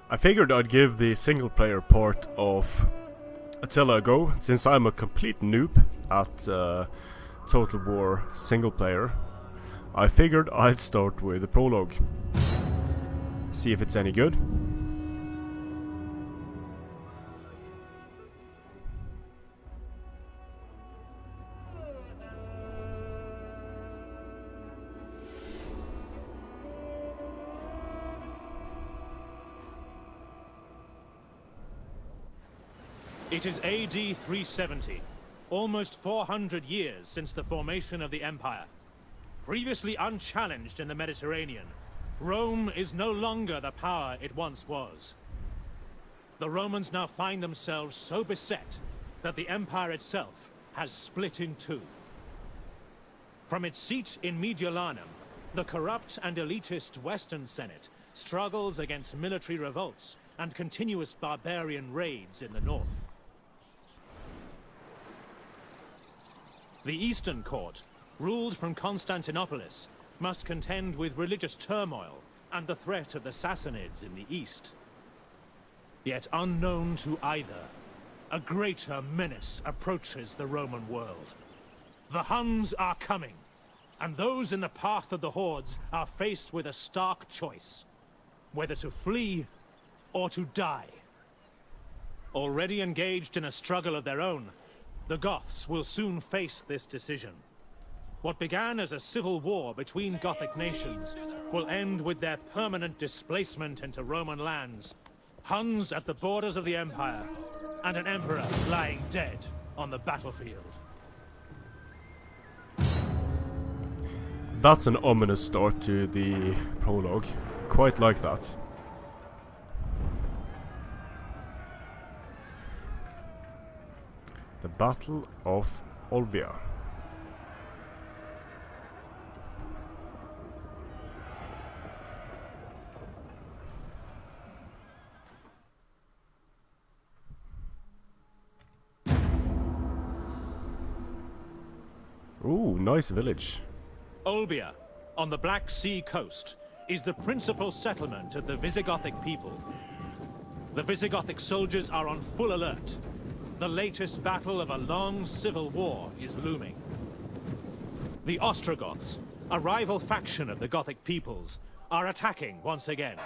I figured I'd give the single player part of Attila a go, since I'm a complete noob at Total War single player. I figured I'd start with the prologue. See if it's any good. It is AD 370, almost 400 years since the formation of the Empire. Previously unchallenged in the Mediterranean, Rome is no longer the power it once was. The Romans now find themselves so beset that the Empire itself has split in two. From its seat in Mediolanum, the corrupt and elitist Western Senate struggles against military revolts and continuous barbarian raids in the north. The Eastern Court, ruled from Constantinopolis, must contend with religious turmoil and the threat of the Sassanids in the east. Yet unknown to either, a greater menace approaches the Roman world. The Huns are coming, and those in the path of the hordes are faced with a stark choice, whether to flee or to die. Already engaged in a struggle of their own, the Goths will soon face this decision. What began as a civil war between Gothic nations will end with their permanent displacement into Roman lands, Huns at the borders of the Empire, and an emperor lying dead on the battlefield. That's an ominous start to the prologue. Quite like that. The Battle of Olbia. Ooh, nice village. Olbia, on the Black Sea coast, is the principal settlement of the Visigothic people. The Visigothic soldiers are on full alert. The latest battle of a long civil war is looming. The Ostrogoths, a rival faction of the Gothic peoples, are attacking once again.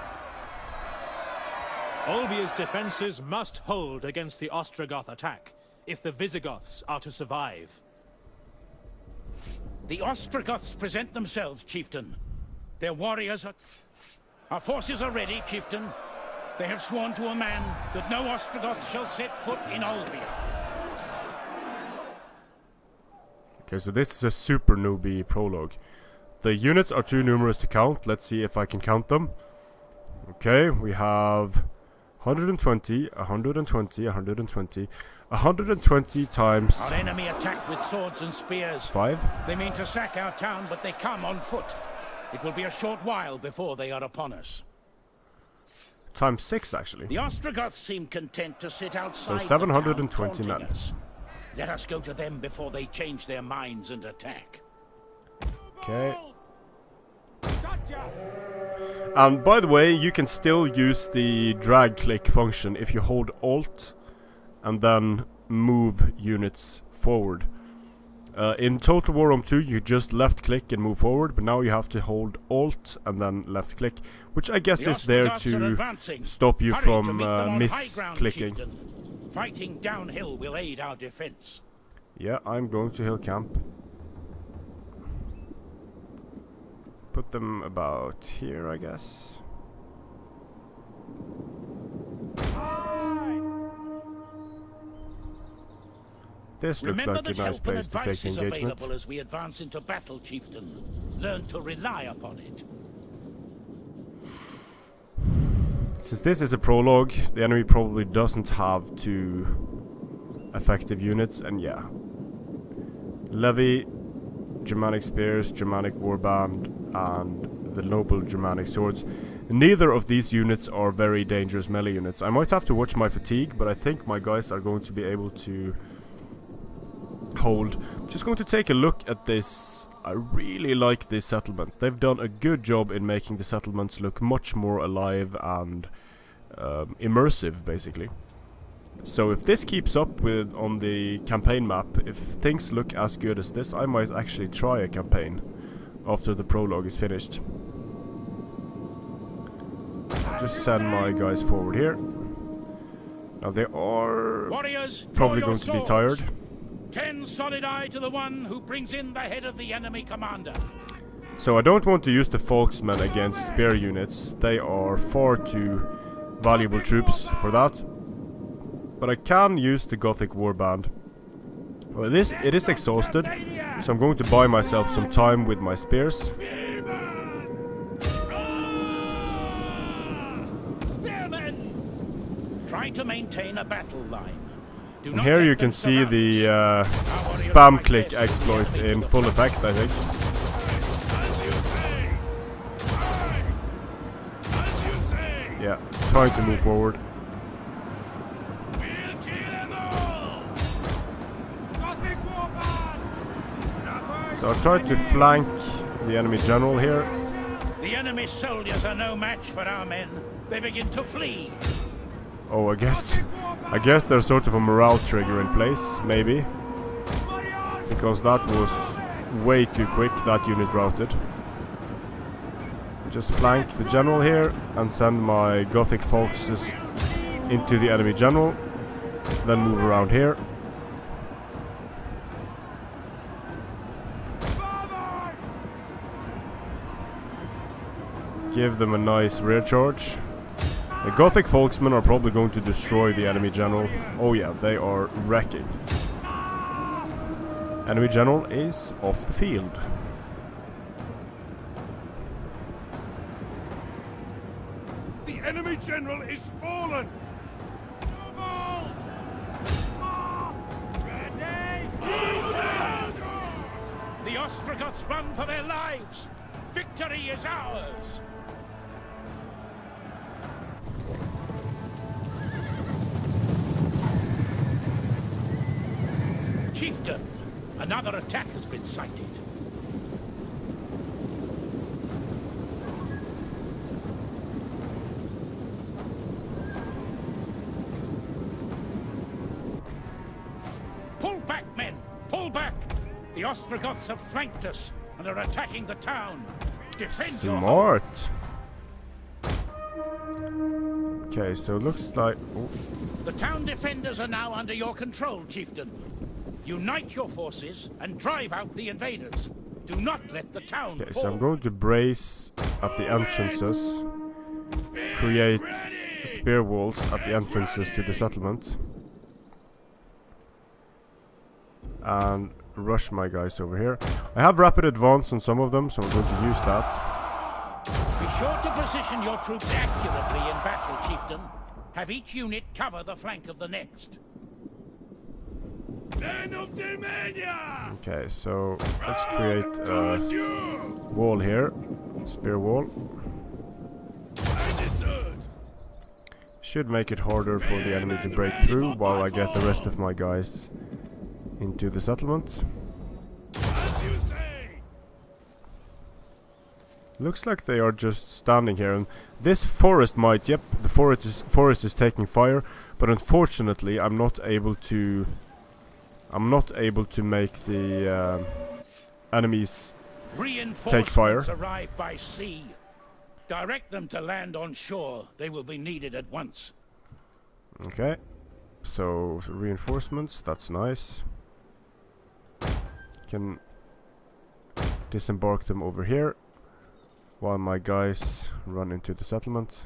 Olbia's defenses must hold against the Ostrogoth attack if the Visigoths are to survive. The Ostrogoths present themselves, chieftain. Their warriors are... Our forces are ready, chieftain. They have sworn to a man that no Ostrogoth shall set foot in Olbia. Okay, so this is a super newbie prologue. The units are too numerous to count. Let's see if I can count them. Okay, we have 120, 120, 120, 120 times... Our enemy attack with swords and spears. 5. They mean to sack our town, but they come on foot. It will be a short while before they are upon us. Times 6, actually. The Ostrogoths seem content to sit outside so 720 the town, men. us. Let us go to them before they change their minds and attack. Okay. And by the way, you can still use the drag click function if you hold Alt and then move units forward. In Total War Rome 2 you just left click and move forward, but now you have to hold Alt and then left click, which I guess is there to stop you from misclicking. Fighting downhill will aid our defense. Yeah, I'm going to hill camp. Put them about here, I guess. This looks Remember like a nice place to take the engagement. Available as we advance into battle, chieftain. Learn to rely upon it. Since this is a prologue, the enemy probably doesn't have two effective units, and yeah. Levy, Germanic spears, Germanic warband, and the noble Germanic swords. Neither of these units are very dangerous melee units. I might have to watch my fatigue, but I think my guys are going to be able to hold. I'm just going to take a look at this. I really like this settlement. They've done a good job in making the settlements look much more alive and immersive, basically. So if this keeps up with on the campaign map, if things look as good as this, I might actually try a campaign after the prologue is finished. Just send my guys forward here. Now they are Warriors, probably going to be tired. 10 solid eye to the one who brings in the head of the enemy commander. So I don't want to use the Folksmen against spear units. They are far too valuable troops for that. But I can use the Gothic warband. Well, it is exhausted, so I'm going to buy myself some time with my spears. Try to maintain a battle line. Do And not here let you them can see surround. the Our spam warriors click fight best exploit with the enemy in to the full front. effect, I think. Yeah, trying to move forward. So I'll try to flank the enemy general here. The enemy soldiers are no match for our men. They begin to flee. Oh, I guess there's sort of a morale trigger in place, maybe. Because that was way too quick, that unit routed. Just flank the general here and send my Gothic forces into the enemy general. Then move around here. Give them a nice rear charge. The Gothic Folksmen are probably going to destroy the enemy general. Oh yeah, they are wrecking. Enemy general is off the field. The enemy general is fallen! The Ostrogoths run for their lives. Victory is ours. Chieftain, another attack has been sighted. Pull back, men! Pull back! The Ostrogoths have flanked us and are attacking the town. Defend your home. Smart. Okay, so it looks like... Oh. The town defenders are now under your control, Chieftain. Unite your forces and drive out the invaders. Do not let the town Okay, fall. so I'm going to brace at the entrances. Create spear walls at the entrances to the settlement. And rush my guys over here. I have rapid advance on some of them, so I'm going to use that. Be sure to position your troops accurately in battle, Chieftain. Have each unit cover the flank of the next. Okay, so let's create a wall here. Spear wall. Should make it harder for the enemy to break through while I get the rest of my guys into the settlement. Looks like they are just standing here, and this forest might, yep, the forest is taking fire, but unfortunately I'm not able to make the enemies take fire. Reinforcements arrive by sea. Direct them to land on shore. They will be needed at once. Okay, so reinforcements, that's nice. Can disembark them over here while my guys run into the settlement.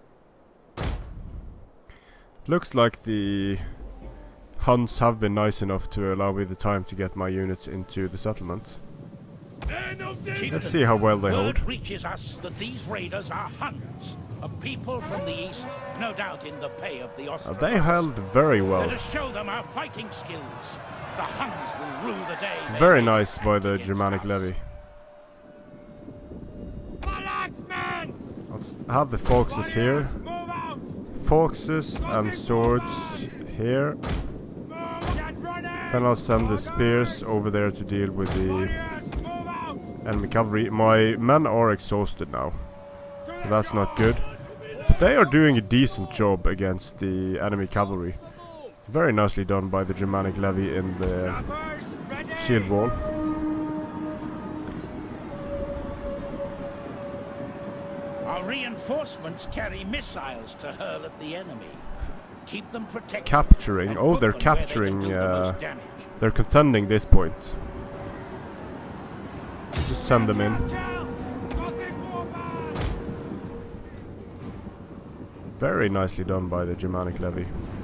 Looks like the Huns have been nice enough to allow me the time to get my units into the settlement. Let's see how well they hold. Word reaches us that these raiders are Huns, a people from the east, no doubt in the pay of the Ostrogoths. They held very well. Let us show them our fighting skills. The Huns will rue the day. they Very make nice by the against Germanic us. levy. Let's have the foxes here. Foxes and swords here. Then I'll send the spears over there to deal with the enemy cavalry. My men are exhausted now. So that's not good. But they are doing a decent job against the enemy cavalry. Very nicely done by the Germanic levy in the shield wall. Our reinforcements carry missiles to hurl at the enemy. Keep them protected. Capturing. Oh, they're capturing. They're contending this point. Just send them in. Very nicely done by the Germanic levy.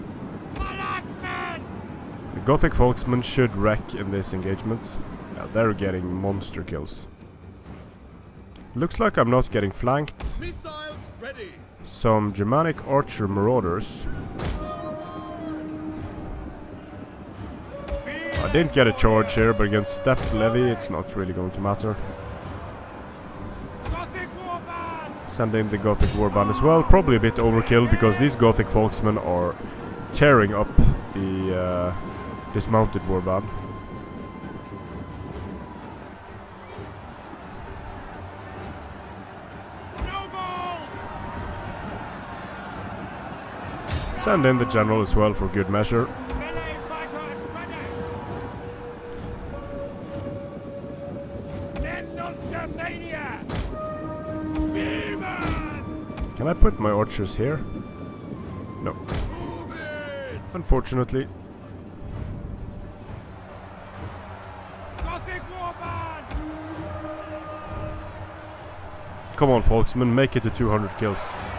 The Gothic folksmen should wreck in this engagement. Yeah, they're getting monster kills. Looks like I'm not getting flanked. Missiles ready. Some Germanic archer marauders. I didn't get a charge here, but against Steppe levy it's not really going to matter. Send in the Gothic warband as well. Probably a bit overkill because these Gothic folksmen are tearing up the dismounted warband. Send in the general as well for good measure. Can I put my archers here? No. Unfortunately. Come on, folksmen, make it to 200 kills.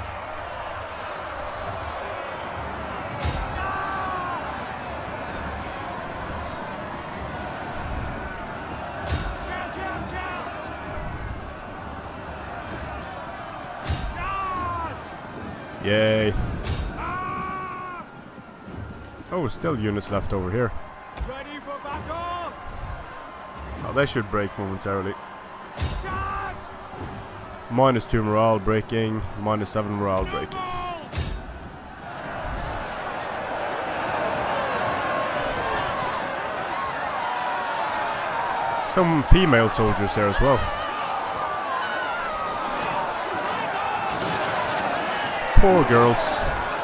Yay. Oh, still units left over here. Ready for battle. Oh, they should break momentarily. -2 morale breaking, -7 morale breaking. Some female soldiers there as well. Poor girls.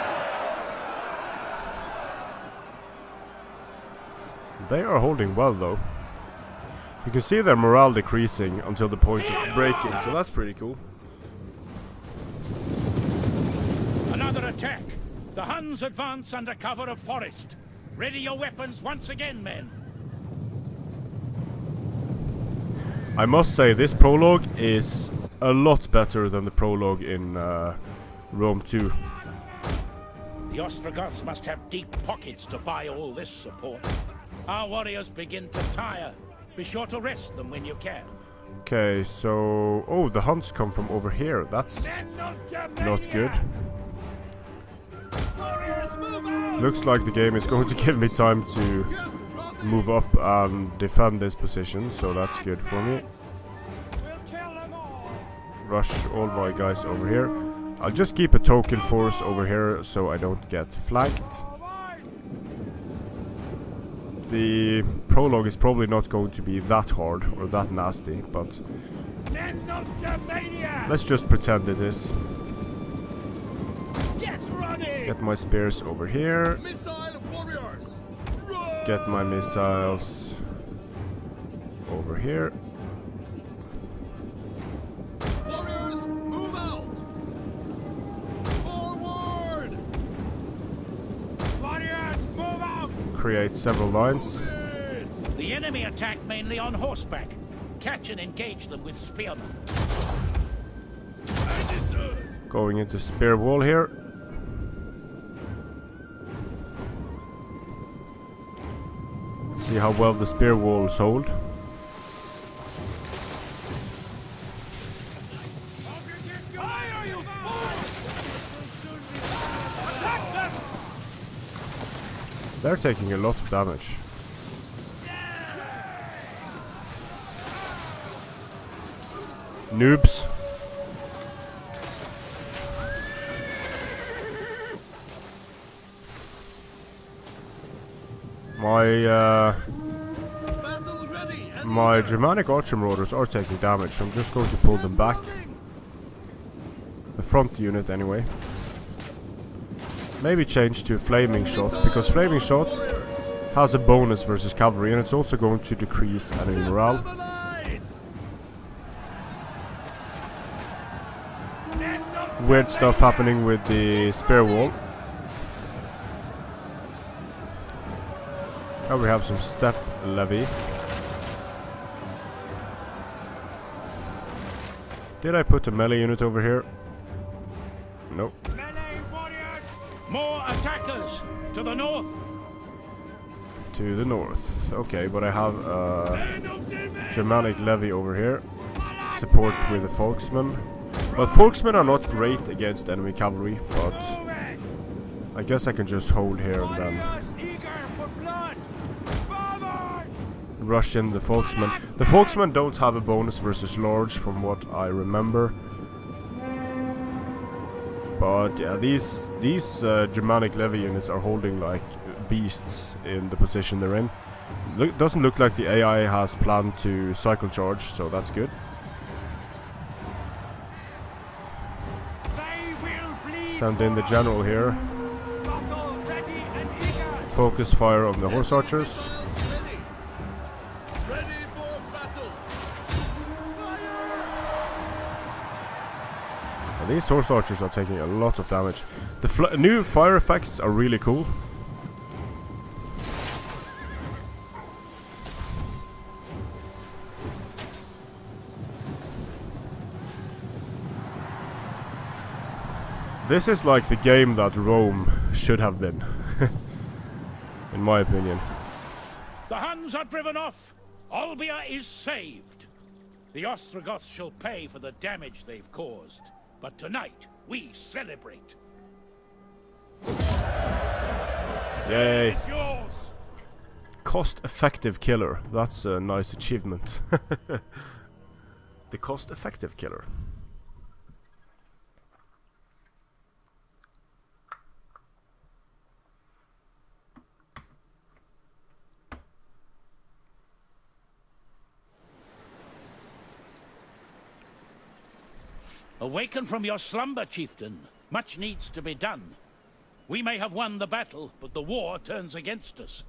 They are holding well though. You can see their morale decreasing until the point of breaking, so that's pretty cool. Another attack. The Huns advance under cover of forest. Ready your weapons once again, men. I must say this prologue is a lot better than the prologue in Rome 2. The Ostrogoths must have deep pockets to buy all this support. Our warriors begin to tire. Be sure to rest them when you can. Okay, so... Oh, the Huns come from over here. That's not good. Looks like the game is going to give me time to move up and defend this position, so that's good for me. Rush all my guys over here. I'll just keep a token force over here so I don't get flanked. The prologue is probably not going to be that hard or that nasty, but let's just pretend it is. Get my spears over here. Get my missiles over here. Warriors, move out! Forward! Warriors, move out! Create several lines. The enemy attack mainly on horseback. Catch and engage them with spearmen. Going into spear wall here. See how well the spear walls hold. They're taking a lot of damage. Noobs. My Germanic archer marauders are taking damage, so I'm just going to pull them back. The front unit anyway. Maybe change to flaming shot, because flaming shot has a bonus versus cavalry, and it's also going to decrease enemy morale. Weird stuff happening with the spear wall. Now we have some step levy. Did I put a melee unit over here? Nope. More attackers to the north. To the north. Okay, but I have a Germanic levy over here. Support with the Folksmen. But Folksmen are not great against enemy cavalry, but I guess I can just hold here and then rush in the Folksmen. The Folksmen don't have a bonus versus large from what I remember. But yeah, these Germanic levy units are holding like beasts in the position they're in. Doesn't look like the AI has planned to cycle charge, so that's good. Send in the general here. Focus fire on the horse archers. And these horse archers are taking a lot of damage. The new fire effects are really cool. This is like the game that Rome should have been, in my opinion. The Huns are driven off. Olbia is saved. The Ostrogoths shall pay for the damage they've caused. But tonight, we celebrate. Yay. It's yours. Cost-effective killer. That's a nice achievement. The cost-effective killer. Awaken from your slumber, chieftain. Much needs to be done. We may have won the battle, but the war turns against us.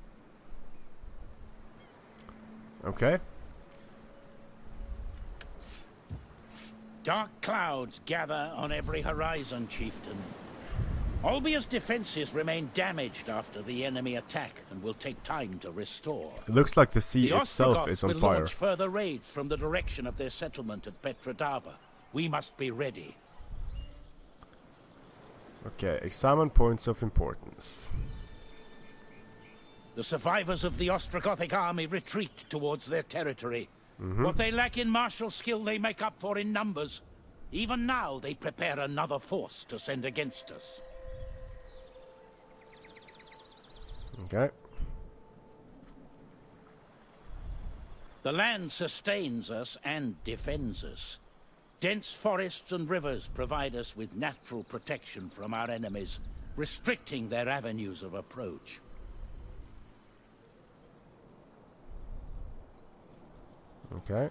Okay. Dark clouds gather on every horizon, chieftain. Olbia's defenses remain damaged after the enemy attack and will take time to restore. It looks like the sea The itself is on will fire. launch further raids from the direction of their settlement at Petrodava. We must be ready. Okay, examine points of importance. The survivors of the Ostrogothic army retreat towards their territory. What they lack in martial skill they make up for in numbers. Even now they prepare another force to send against us. Okay. The land sustains us and defends us. Dense forests and rivers provide us with natural protection from our enemies, restricting their avenues of approach. Okay.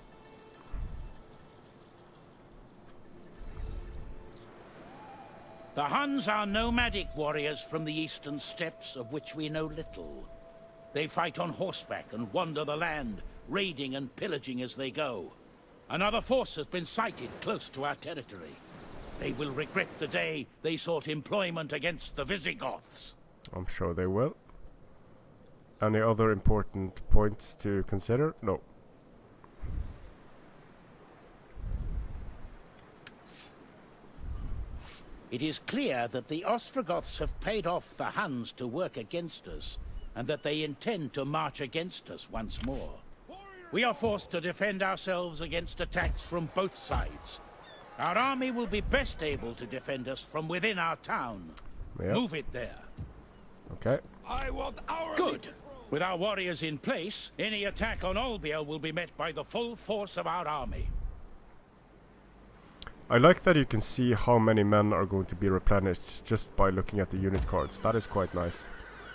The Huns are nomadic warriors from the eastern steppes, of which we know little. They fight on horseback and wander the land, raiding and pillaging as they go. Another force has been sighted close to our territory. They will regret the day they sought employment against the Visigoths. I'm sure they will. Any other important points to consider? No. It is clear that the Ostrogoths have paid off the Huns to work against us, and that they intend to march against us once more. We are forced to defend ourselves against attacks from both sides. Our army will be best able to defend us from within our town. Yep. Move it there. Okay. I want our Good. With our warriors in place, any attack on Olbia will be met by the full force of our army. I like that you can see how many men are going to be replenished just by looking at the unit cards. That is quite nice.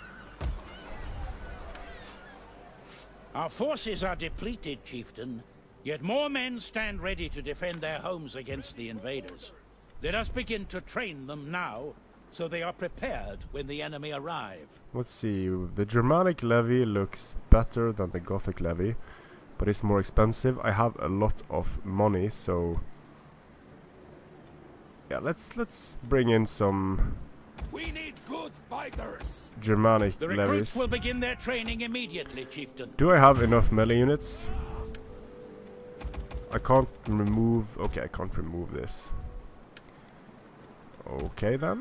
Our forces are depleted, chieftain, yet more men stand ready to defend their homes against the invaders. Let us begin to train them now. so they are prepared when the enemy arrive. Let's see. The Germanic levy looks better than the Gothic levy, but it's more expensive. I have a lot of money, so yeah, let's bring in some We need good fighters. Germanic The recruits levies. will begin their training immediately, chieftain. Do I have enough melee units? I can't remove... Okay, I can't remove this. Okay then.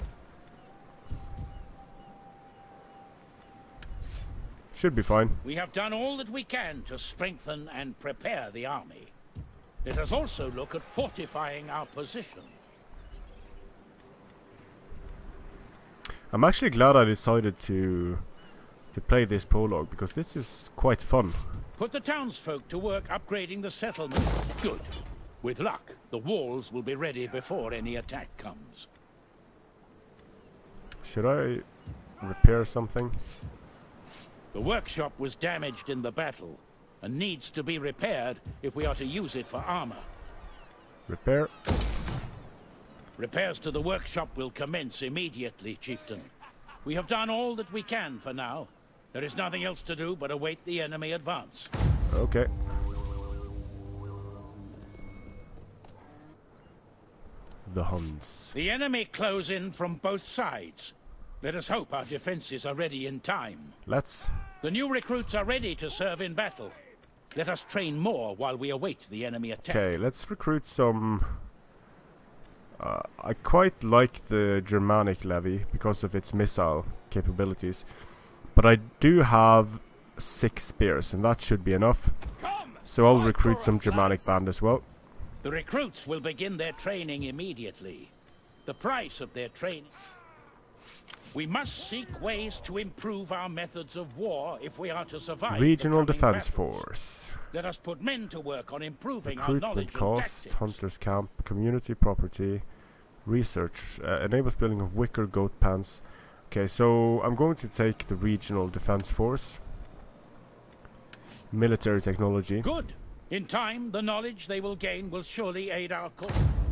Should be fine. We have done all that we can to strengthen and prepare the army. Let us also look at fortifying our position. I'm actually glad I decided to play this prologue, because this is quite fun. Put the townsfolk to work upgrading the settlement. Good. With luck, the walls will be ready before any attack comes. Should I repair something? The workshop was damaged in the battle and needs to be repaired if we are to use it for armor. Repair. Repairs to the workshop will commence immediately, chieftain. We have done all that we can for now. There is nothing else to do but await the enemy advance. Okay. The Huns. The enemy close in from both sides. Let us hope our defenses are ready in time. Let's. The new recruits are ready to serve in battle. Let us train more while we await the enemy attack. Okay, let's recruit some... I quite like the Germanic levy because of its missile capabilities. But I do have 6 spears, and that should be enough. So I'll recruit some Germanic band as well. The recruits will begin their training immediately. The price of their training... We must seek ways to improve our methods of war if we are to survive. Regional the coming Defense battles. Force. Let us put men to work on improving our Recruitment knowledge and cost, tactics. Hunters Camp, Community Property, Research, enables building of wicker goat pants. Okay, so I'm going to take the Regional Defense Force. Military technology. Good. In time, the knowledge they will gain will surely aid our cause.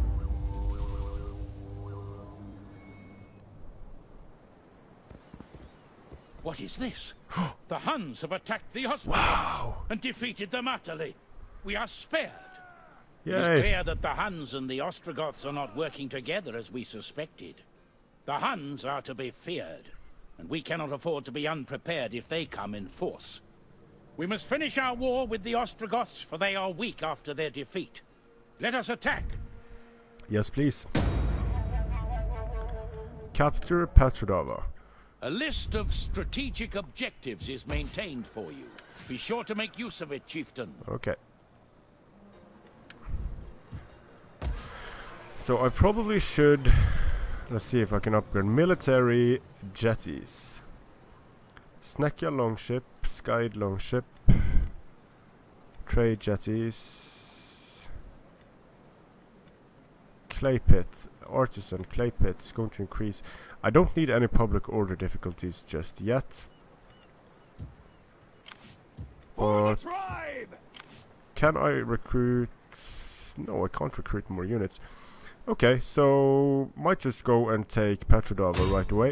What is this? The Huns have attacked the Ostrogoths and defeated them utterly. We are spared. It is Yay! clear that the Huns and the Ostrogoths are not working together as we suspected. The Huns are to be feared, and we cannot afford to be unprepared if they come in force. We must finish our war with the Ostrogoths, for they are weak after their defeat. Let us attack. Yes, please. Capture Petrodava. A list of strategic objectives is maintained for you. Be sure to make use of it, chieftain. Okay. So I probably should... Let's see if I can upgrade military jetties. Sneckia longship, Skyed longship, trade jetties, clay pit, artisan clay pit is going to increase. I don't need any public order difficulties just yet. For But the tribe! can I recruit? No, I can't recruit more units. Okay, so might just go and take Petrodava right away.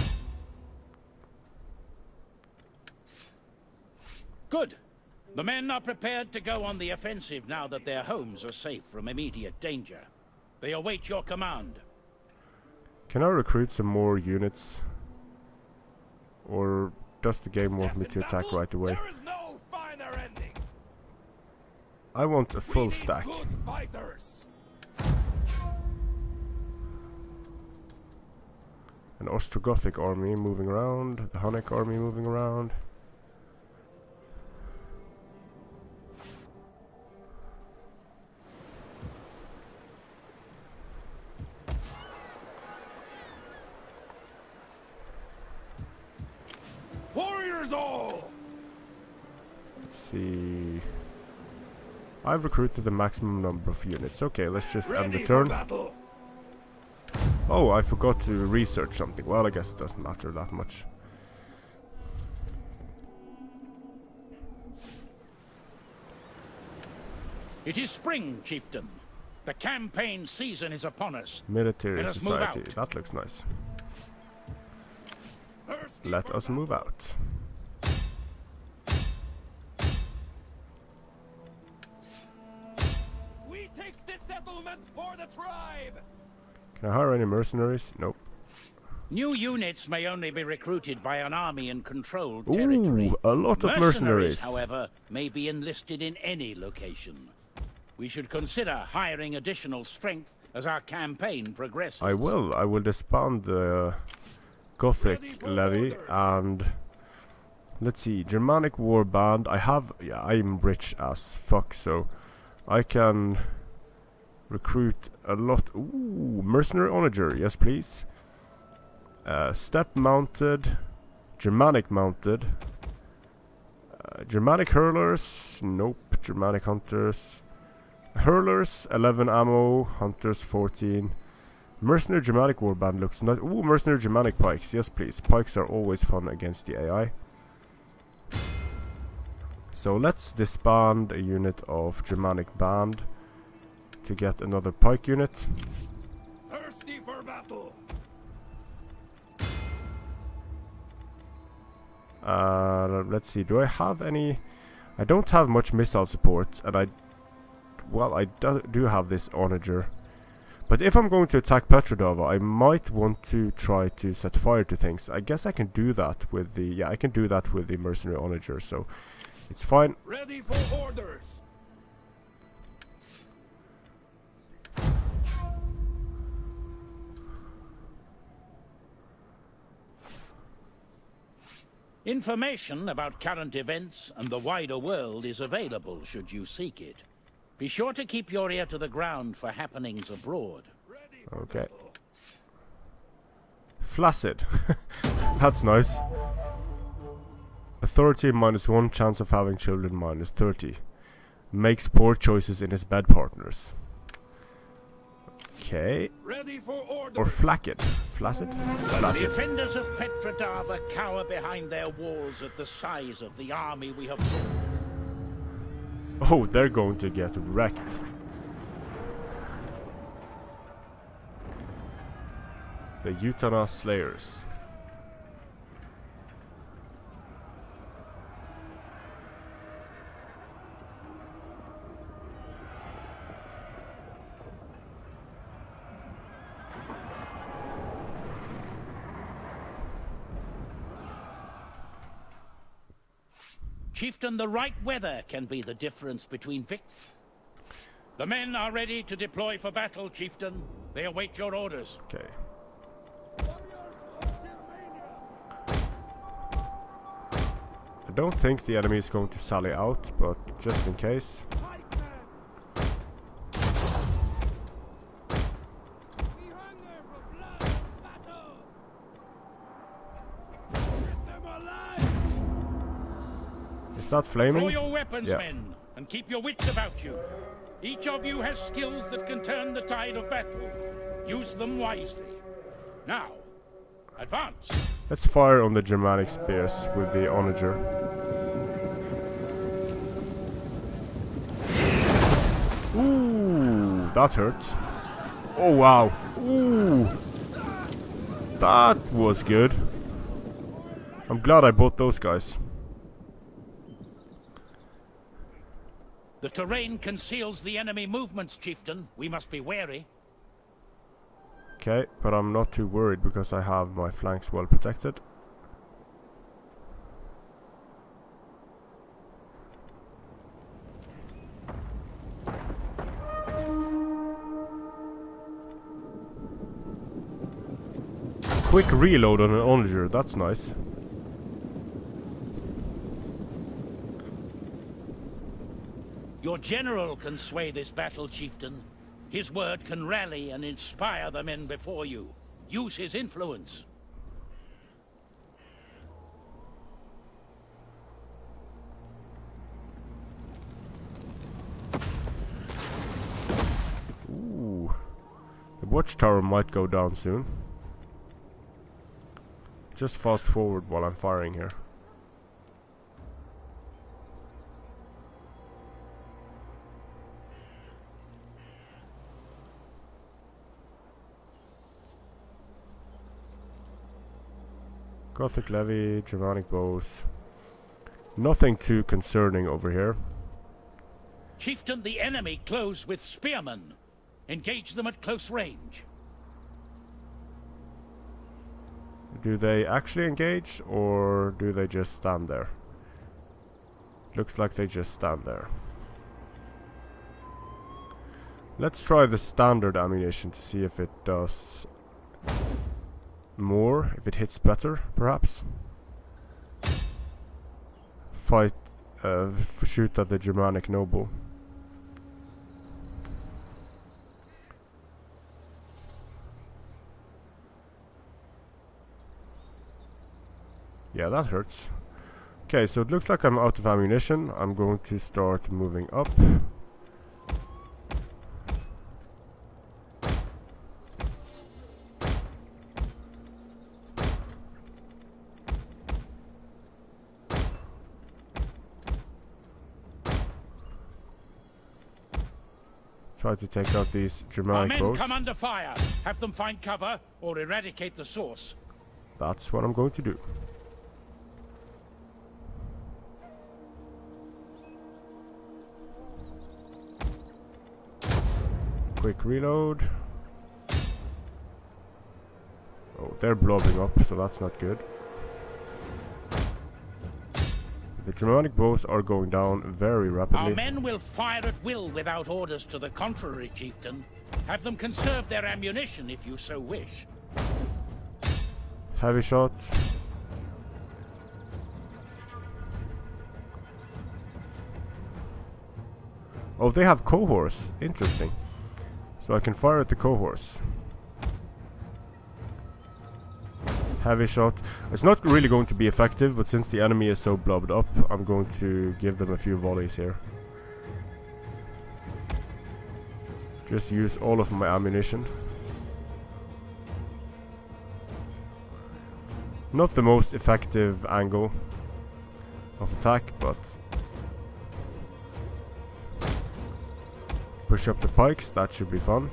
Good. The men are prepared to go on the offensive now that their homes are safe from immediate danger. They await your command. Can I recruit some more units? Or does the game want me to attack right away? There is no finer ending. I want a full We need stack. good fighters. An Ostrogothic army moving around, the Hunnic army moving around. Warriors all! Let's see. I've recruited the maximum number of units. Okay, let's just end the Ready for turn. battle. Oh, I forgot to research something. Well, I guess it doesn't matter that much. It is spring, chieftain. The campaign season is upon us. Military Let us move society. out. That looks nice. Thirsty Let for us move battle. out. We take this settlement for the tribe. Can I hire any mercenaries? Nope. New units may only be recruited by an army in controlled territory. Ooh, a lot of mercenaries. However, may be enlisted in any location. We should consider hiring additional strength as our campaign progresses. I will. I will disband the Gothic levy and let's see, Germanic war band. I have, yeah, I'm rich as fuck, so I can recruit a lot. Ooh, mercenary onager, yes please. Step mounted, Germanic mounted, Germanic hurlers, nope. Germanic hunters, hurlers 11 ammo, hunters 14. Mercenary Germanic warband looks nice. Ooh, mercenary Germanic pikes, yes please. Pikes are always fun against the AI. So let's disband a unit of Germanic band to get another pike unit. Thirsty for battle. Let's see, do I have any? I don't have much missile support, and I do have this onager. But if I'm going to attack Petrodava, I might want to try to set fire to things. I guess I can do that with the, yeah, I can do that with the mercenary onager, so it's fine. Ready for orders. Information about current events and the wider world is available should you seek it. Be sure to keep your ear to the ground for happenings abroad. Ready for Okay. battle. Flaccid. That's nice. Authority -1, chance of having children -30. Makes poor choices in his bed partners. Okay. Ready for orders. Or flaccid. Flaccid? The Flaccid. defenders of Petrodava cower behind their walls at the size of the army we have brought. Oh, they're going to get wrecked. The Utana Slayers. Chieftain, the right weather can be the difference between The men are ready to deploy for battle, Chieftain. They await your orders. Okay. I don't think the enemy is going to sally out, but just in case. Is that flaming? Throw your weapons, Yeah. men, and keep your wits about you. Each of you has skills that can turn the tide of battle. Use them wisely. Now, advance. Let's fire on the Germanic spears with the onager. Ooh, that hurt. Oh wow. Ooh. That was good. I'm glad I bought those guys. The terrain conceals the enemy movements, Chieftain. We must be wary. Okay, but I'm not too worried because I have my flanks well protected. Quick reload on an onager, that's nice. Your general can sway this battle, Chieftain. His word can rally and inspire the men before you. Use his influence. Ooh. The watchtower might go down soon. Just fast forward while I'm firing here. Gothic levy, Germanic bows. Nothing too concerning over here. Chieftain, the enemy close with spearmen. Engage them at close range. Do they actually engage, or do they just stand there? Looks like they just stand there. Let's try the standard ammunition to see if it does more, if it hits better, perhaps. Fight, shoot at the Germanic noble. Yeah, that hurts. Okay, so it looks like I'm out of ammunition. I'm going to start moving up. Try to take out these Germanic bows. Come under fire. Have them find cover or eradicate the source. That's what I'm going to do. Quick reload. Oh, they're blowing up, so that's not good. The Germanic bows are going down very rapidly. Our men will fire at will without orders to the contrary, Chieftain. Have them conserve their ammunition if you so wish. Heavy shot. Oh, they have cohorts. Interesting. So I can fire at the cohorts. Heavy shot. It's not really going to be effective, but since the enemy is so blobbed up, I'm going to give them a few volleys here. Just use all of my ammunition. Not the most effective angle of attack, but push up the pikes, that should be fun.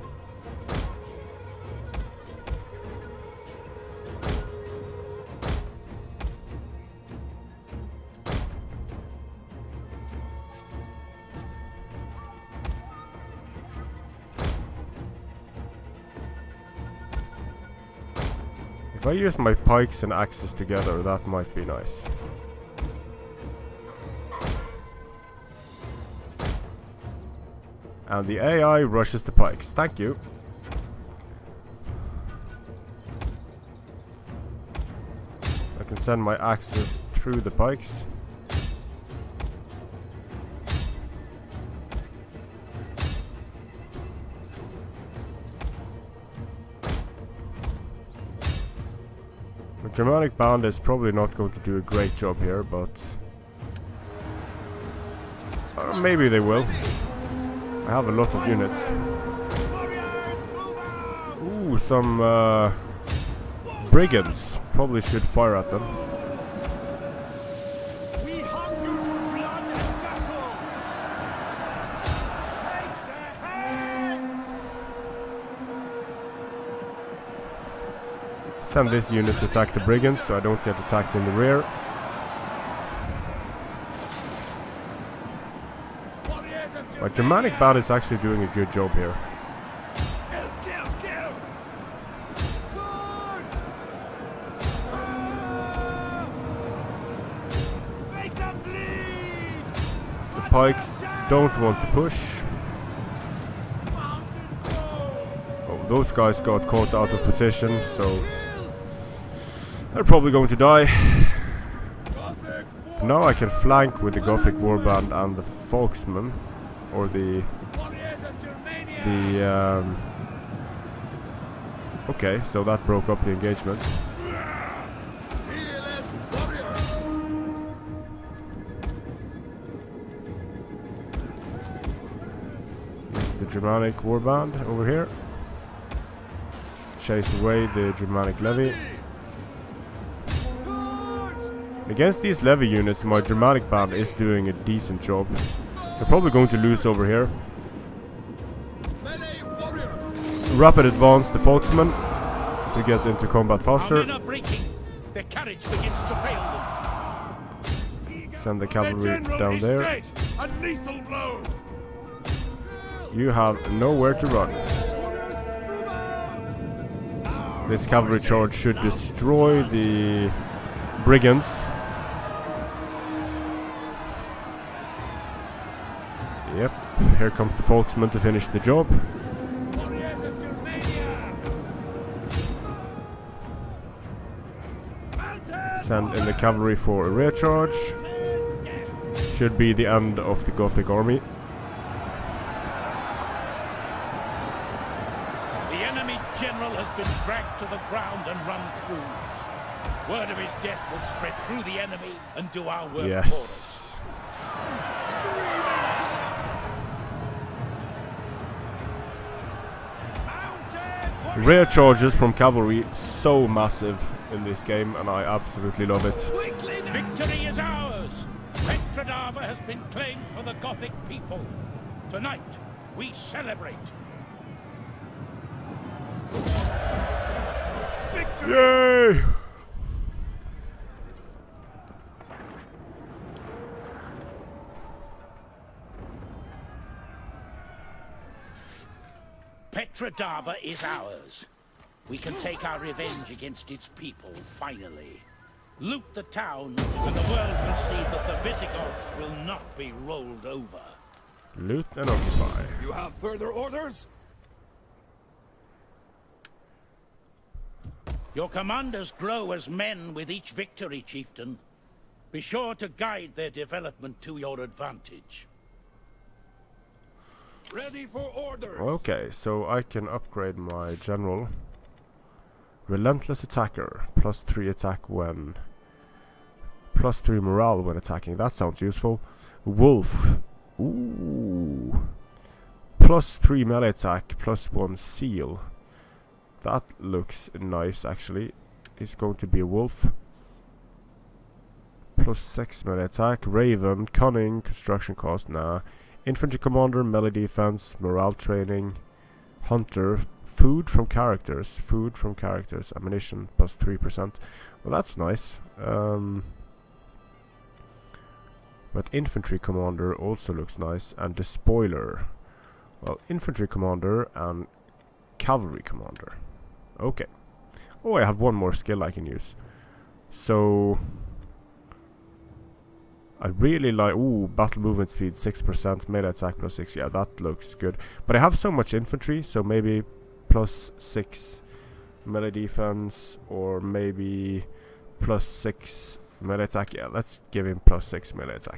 If I use my pikes and axes together, that might be nice. And the AI rushes the pikes. Thank you. I can send my axes through the pikes. The Germanic band is probably not going to do a great job here, but maybe they will. I have a lot of units. Ooh, some brigands. Probably should fire at them. We hunger for blood and battle. Take their heads. Send this unit to attack the brigands so I don't get attacked in the rear. My Germanic band is actually doing a good job here. Kill, kill. Guards! Make them bleed. The pikes don't want to push. Oh, those guys got caught out of position, so they're probably going to die. Now I can flank with the Gothic warband and the Folksmen. Or okay, so that broke up the engagement. Here's the Germanic warband over here. Chase away the Germanic levy. Against these levy units, my Germanic band is doing a decent job. They're probably going to lose over here. Rapid advance the Folksmen to get into combat faster. Their courage begins to fail them. Send the Their cavalry general down is there. dead. A lethal blow. You have nowhere to run. This cavalry charge should destroy the brigands. Yep, here comes the Folksman to finish the job. Send in the cavalry for a rear charge. Should be the end of the Gothic army. The enemy general has been dragged to the ground and run through. Word of his death will spread through the enemy and do our work Yes. for us. Rear charges from cavalry, so massive in this game, and I absolutely love it. Victory is ours! Petrodava has been claimed for the Gothic people. Tonight, we celebrate. Yay! Petrodava is ours. We can take our revenge against its people, finally. Loot the town, and the world will see that the Visigoths will not be rolled over. Loot and occupy. You have further orders? Your commanders grow as men with each victory, chieftain. Be sure to guide their development to your advantage. Ready for orders. Okay, so I can upgrade my general. Relentless attacker, +3 attack when... +3 morale when attacking, that sounds useful. Wolf, ooh. +3 melee attack, +1 seal. That looks nice actually. He's going to be a wolf. +6 melee attack, raven, cunning, construction cost, nah. Infantry commander, melee defense, morale training, hunter, food from characters, ammunition +3%. Well, that's nice. But infantry commander also looks nice, and despoiler. Well, infantry commander and cavalry commander. Okay. Oh, I have one more skill I can use. So I really like, ooh, battle movement speed 6%, melee attack +6, yeah, that looks good. But I have so much infantry, so maybe +6 melee defense, or maybe +6 melee attack. Yeah, let's give him +6 melee attack.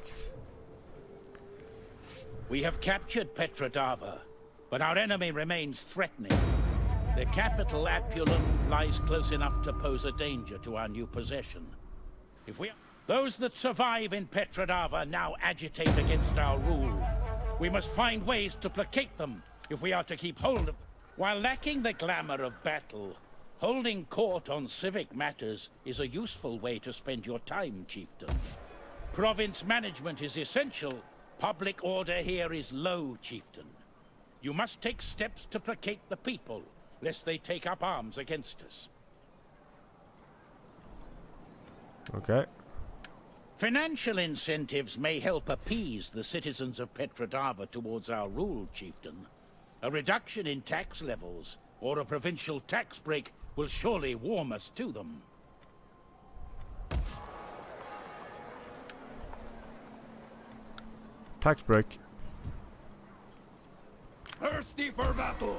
We have captured Petrodava, but our enemy remains threatening. The capital, Attila, lies close enough to pose a danger to our new possession. Those that survive in Petrodava now agitate against our rule. We must find ways to placate them if we are to keep hold of... While lacking the glamour of battle, holding court on civic matters is a useful way to spend your time, chieftain. Province management is essential. Public order here is low, chieftain. You must take steps to placate the people, lest they take up arms against us. Okay. Financial incentives may help appease the citizens of Petrodava towards our rule, chieftain. A reduction in tax levels, or a provincial tax break, will surely warm us to them. Tax break. Thirsty for battle.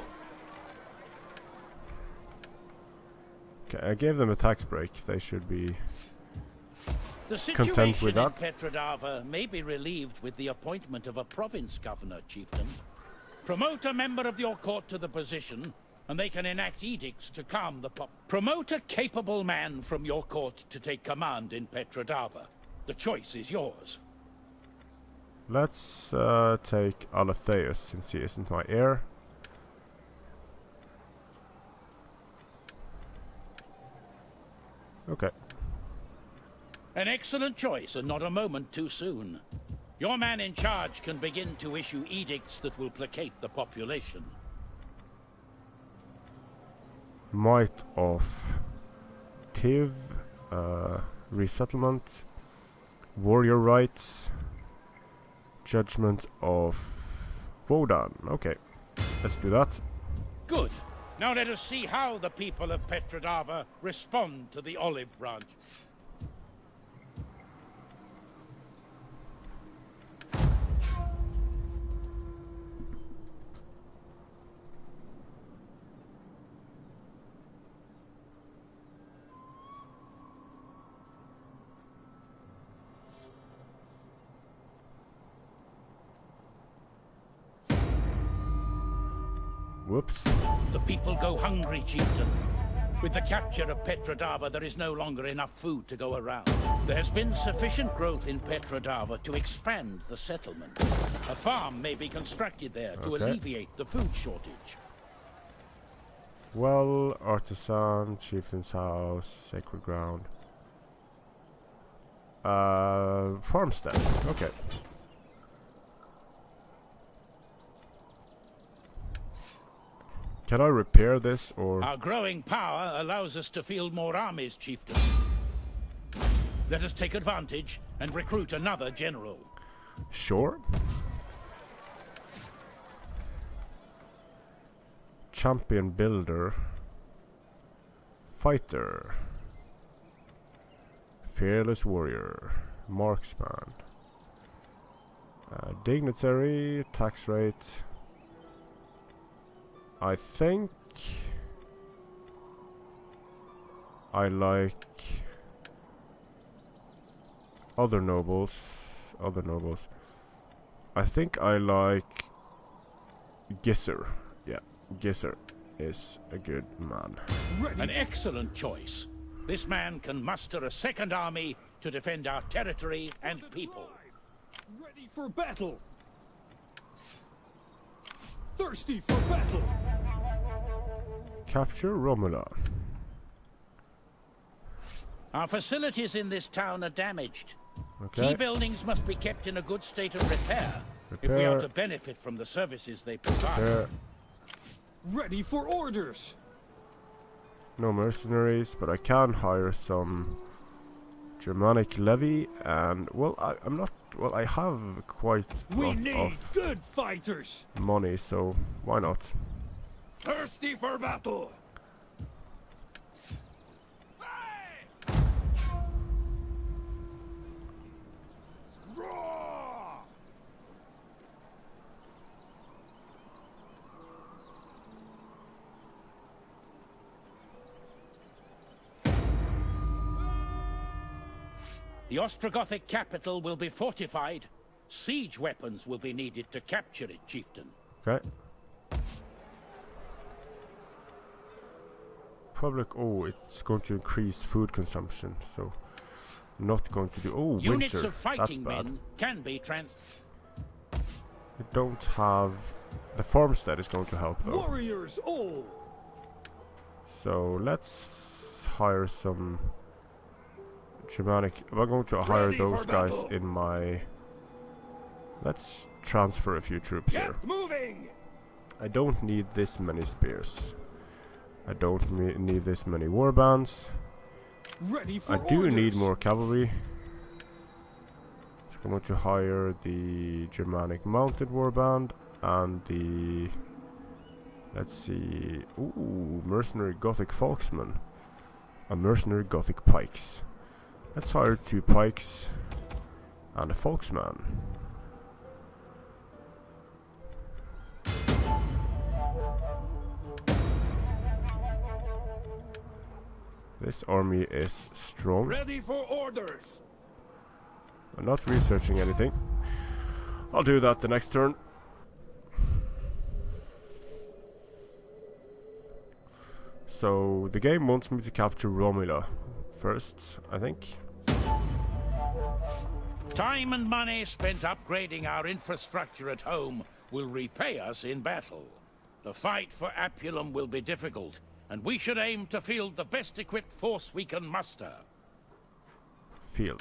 Okay, I gave them a tax break. They should be The content with situation in that. Petrodava may be relieved with the appointment of a province governor, chieftain. Promote a member of your court to the position, and they can enact edicts to calm the Promote a capable man from your court to take command in Petrodava. The choice is yours. Let's take Alatheus, since he isn't my heir. Okay. An excellent choice, and not a moment too soon. Your man in charge can begin to issue edicts that will placate the population. Might of Tiv Resettlement, warrior rights, judgment of Wodan. Okay, let's do that. Good. Now let us see how the people of Petrodava respond to the olive branch. Whoops. The people go hungry, chieftain. With the capture of Petrodava, there is no longer enough food to go around. There has been sufficient growth in Petrodava to expand the settlement. A farm may be constructed there to alleviate the food shortage. Well, artisan, chieftain's house, sacred ground. Farmstead. Okay. Can I repair this, or...? Our growing power allows us to field more armies, chieftain. Let us take advantage and recruit another general. Sure. Champion builder. Fighter. Fearless warrior. Marksman. Dignitary. Tax rate. I think I like other nobles. I think I like Gisser. Yeah, Gisser is a good man. An excellent choice. This man can muster a second army to defend our territory and people. Ready for battle. Thirsty for battle. Capture Romula. Our facilities in this town are damaged. Okay. Key buildings must be kept in a good state of repair if we are to benefit from the services they provide. Ready for orders. No mercenaries, but I can hire some Germanic levy, and well, I'm not. Well, I have quite a lot of good fighters. money, so why not? Thirsty for battle. The Ostrogothic capital will be fortified. Siege weapons will be needed to capture it, chieftain. Okay. Public. Oh, it's going to increase food consumption, so not going to do. Oh, Units winter. of fighting That's bad. men can be We don't have. The farmstead is going to help though. Warriors all. So let's hire some Germanic. I'm going to hire those guys in my. Let's transfer a few troops here. Moving. I don't need this many spears. I don't need this many warbands. Ready for I do orders. need more cavalry. So I'm going to hire the Germanic mounted warband and the. Let's see. Ooh, mercenary Gothic folksmen. And mercenary Gothic pikes. Let's hire 2 pikes and a folksman. This army is strong. Ready for orders. I'm not researching anything. I'll do that the next turn. So the game wants me to capture Romula first, I think. Time and money spent upgrading our infrastructure at home will repay us in battle. The fight for Apulum will be difficult, and we should aim to field the best equipped force we can muster. Field.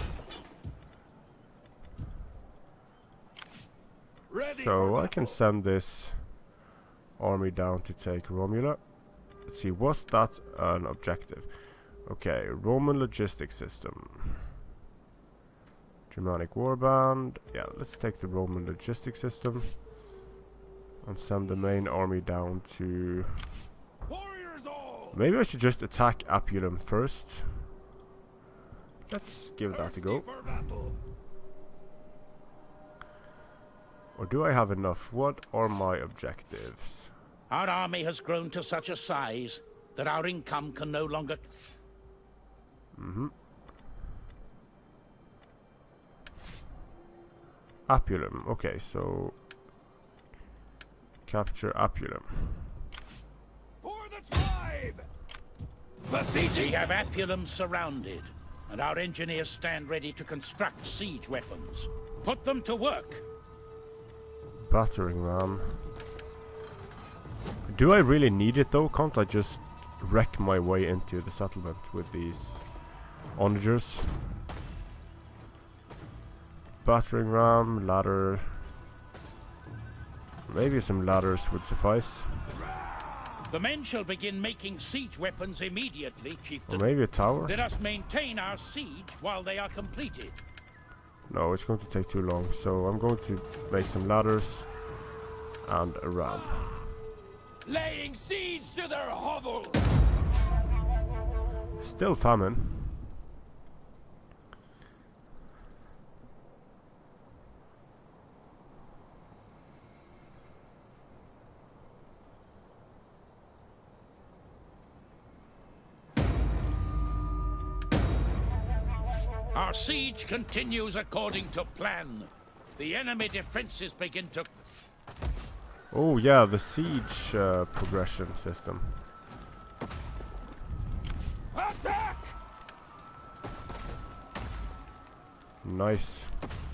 So I can send this army down to take Romula. Let's see, was that an objective? Okay, Roman logistics system. Germanic warband. Yeah, let's take the Roman logistics system and send the main army down to... Warriors all! Maybe I should just attack Apulum first. Let's give that a go. For battle. Or do I have enough? What are my objectives? Our army has grown to such a size that our income can no longer... Apulum. Okay, so... capture Apulum. For the tribe! We Besieging! have Apulum surrounded, and our engineers stand ready to construct siege weapons. Put them to work. Battering ram. Do I really need it though? Can't I just wreck my way into the settlement with these onagers? Battering ram, ladder. Maybe some ladders would suffice. The men shall begin making siege weapons immediately, Or chieftain. maybe a tower? Let us maintain our siege while they are completed. No, it's going to take too long, so I'm going to make some ladders and a ram. Laying siege to their hovels! Still famine. Our siege continues according to plan. The enemy defenses begin to... Oh yeah, the siege progression system. Attack! Nice.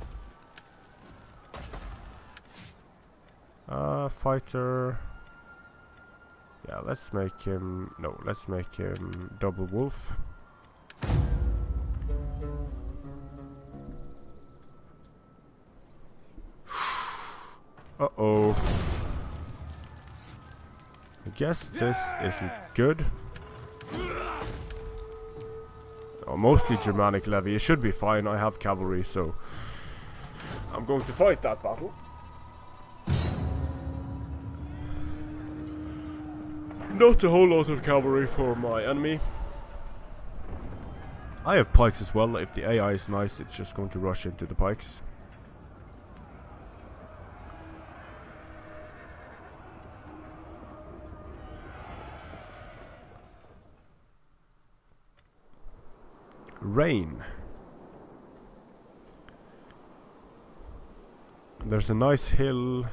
Fighter. Yeah, let's make him... No, let's make him double wolf. Uh-oh. I guess this isn't good. Oh, mostly Germanic levy. It should be fine. I have cavalry, so I'm going to fight that battle. Not a whole lot of cavalry for my enemy. I have pikes as well. If the AI is nice, it's just going to rush into the pikes. Rain. There's a nice hill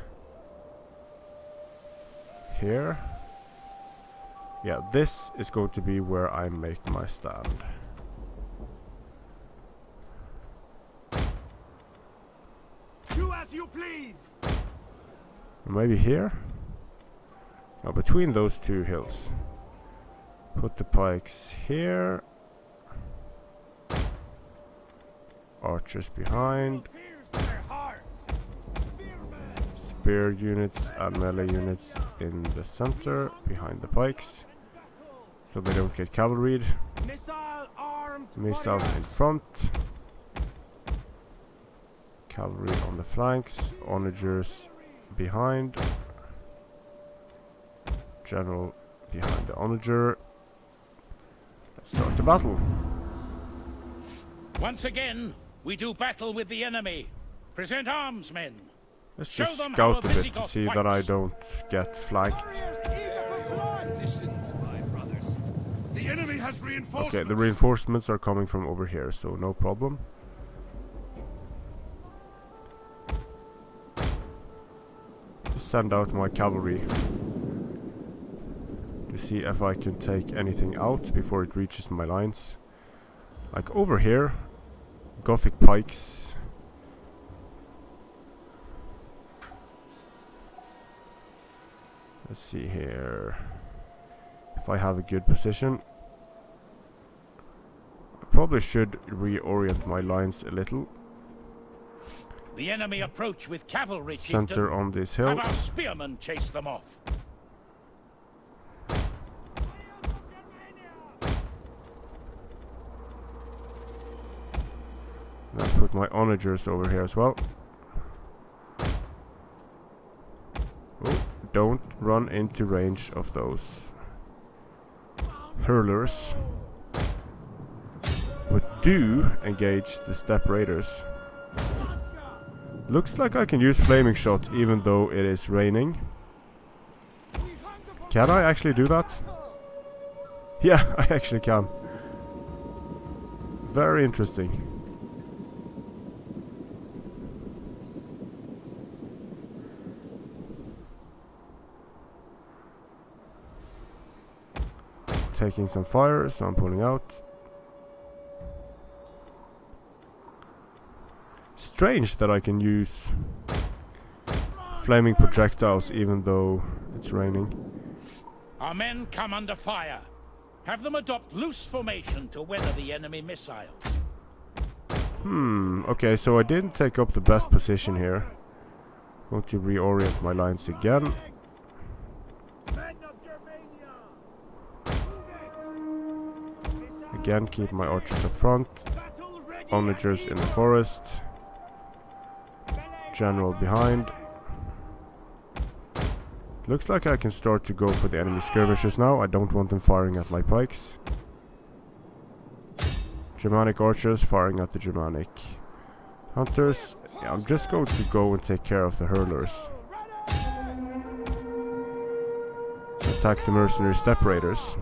here. Yeah, this is going to be where I make my stand. Do as you please! Maybe here? No, between those two hills. Put the pikes here. Archers behind. Pierce their hearts! Spearmen! Spear units and melee units in the center, behind the pikes, so they don't get cavalried. Missile armed! Missiles in front. Cavalry on the flanks. Onagers behind. General behind the onager. Let's start the battle. Once again, we do battle with the enemy. Present arms, men. Let's Show just them scout how a a bit to Visigoth see that I fights. don't get flanked. Warriors eager for blood! Positions, my brothers. The enemy has reinforcements! Okay, the reinforcements are coming from over here, so no problem. Just send out my cavalry to see if I can take anything out before it reaches my lines. Like over here, Gothic pikes. Let's see here if I have a good position. I probably should reorient my lines a little. The enemy approach with cavalry, chieftain. Center on this hill. Have our spearmen chase them off. put my onagers over here as well. Oh, don't run into range of those hurlers. But do engage the step raiders. Looks like I can use flaming shot even though it is raining. Can I actually do that? Yeah, I actually can. Very interesting. Taking some fire, so I'm pulling out. Strange that I can use flaming projectiles even though it's raining. Our men come under fire. Have them adopt loose formation to weather the enemy missiles. Okay, so I didn't take up the best position here. Going to reorient my lines again. Again, keep my archers up front. Onagers in the forest. General behind. Looks like I can start to go for the enemy skirmishers now. I don't want them firing at my pikes. Germanic archers firing at the Germanic hunters. Yeah, I'm just going to go and take care of the hurlers. Attack the mercenary step raiders.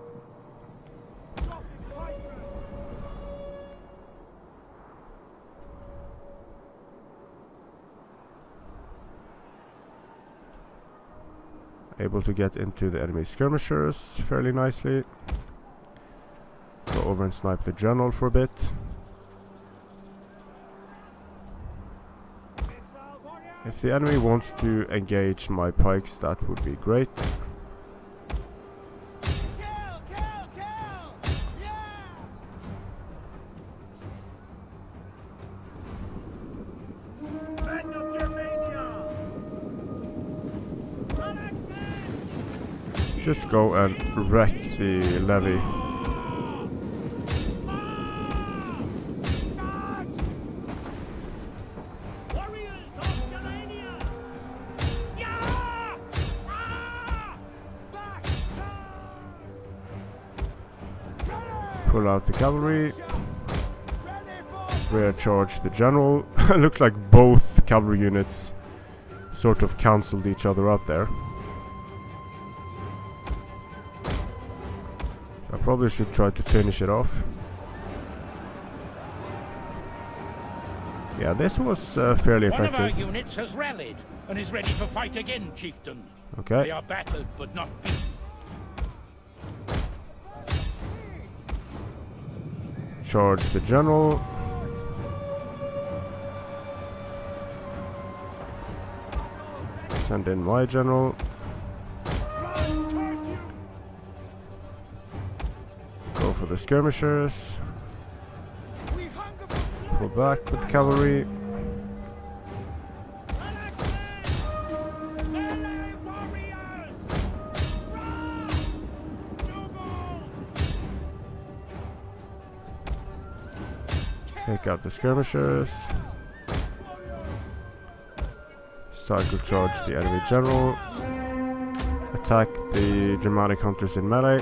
Able to get into the enemy skirmishers fairly nicely. Go over and snipe the general for a bit. If the enemy wants to engage my pikes, that would be great. Just go and wreck the levy. Pull out the cavalry. Rear charge the general. Looks like both cavalry units sort of cancelled each other out there. I probably should try to finish it off. Yeah, this was fairly effective. One of our units has rallied and is ready to fight again, chieftain. Okay. They are battered but not beaten. Charge the general. Send in my general. Go for the skirmishers. Pull back with the cavalry. Take out the skirmishers. Cycle charge the enemy general. Attack the Germanic hunters in melee.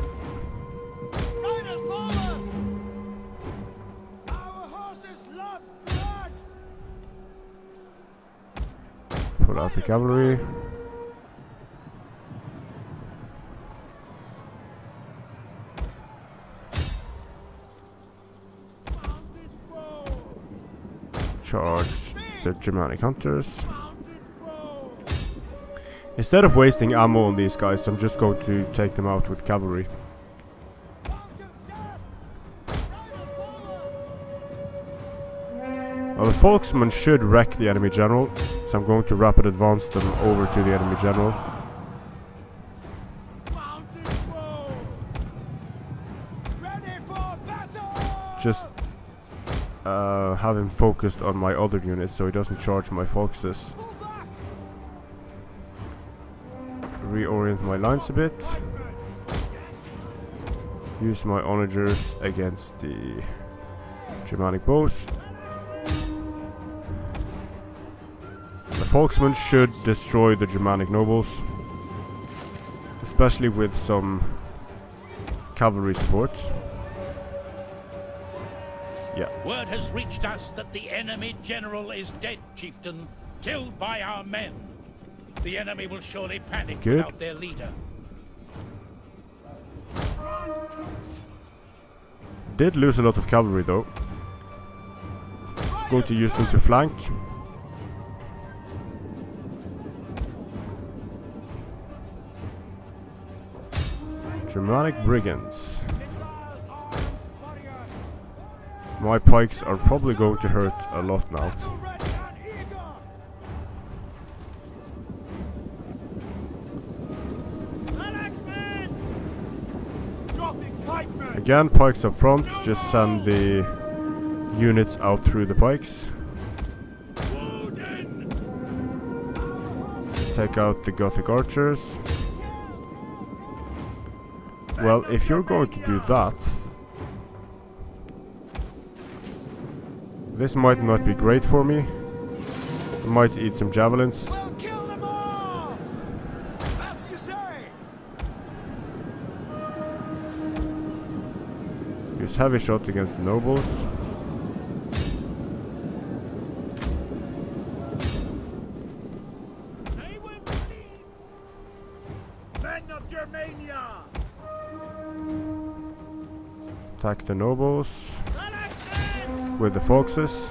Pull out the cavalry. Charge the Germanic hunters. Instead of wasting ammo on these guys, I'm just going to take them out with cavalry. Well, the Folksmen should wreck the enemy general, so I'm going to rapid advance them over to the enemy general. Just have him focused on my other units so he doesn't charge my Folkses. Reorient my lines a bit. Use my onagers against the Germanic bows. Folksmen should destroy the Germanic nobles, especially with some cavalry support. Yeah. Word has reached us that the enemy general is dead, chieftain, killed by our men. The enemy will surely panic Good. without their leader. Did lose a lot of cavalry though. Going to use them to flank. Germanic brigands. My pikes are probably going to hurt a lot now. Again, pikes up front, just send the units out through the pikes. Take out the Gothic archers. Well, if you're going to do that, this might not be great for me. I might eat some javelins. We'll kill them all! As you say! Use heavy shot against the nobles. Men of Germania! Attack the nobles with the foxes.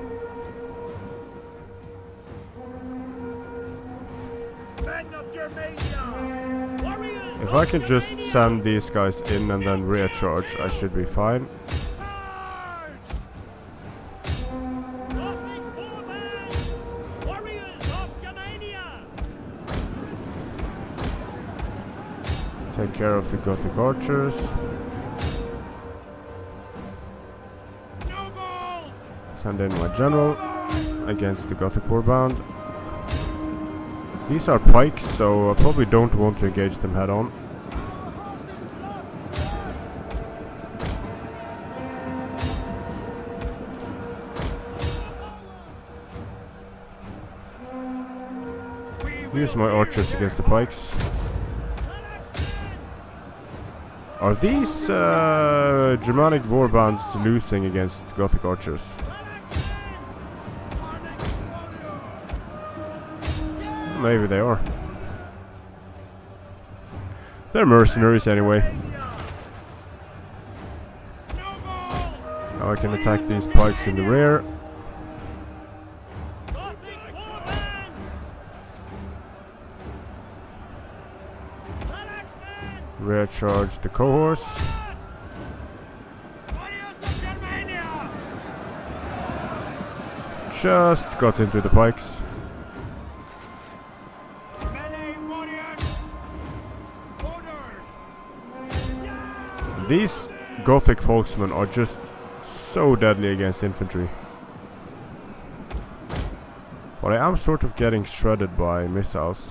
Men of Germania! Warriors! If I can just send these guys in and then recharge, I should be fine. Charge! Gothic warband! Warriors of Germania! Take care of the Gothic archers. Nobles! Send in my general against the Gothic warband. These are pikes, so I probably don't want to engage them head on. Use my archers against the pikes. Are these Germanic warbands losing against Gothic archers? Maybe they are. They're mercenaries anyway. Now I can attack these pikes in the rear. Rear charge the cohorts. Just got into the pikes. These Gothic folksmen are just so deadly against infantry. But I am sort of getting shredded by missiles.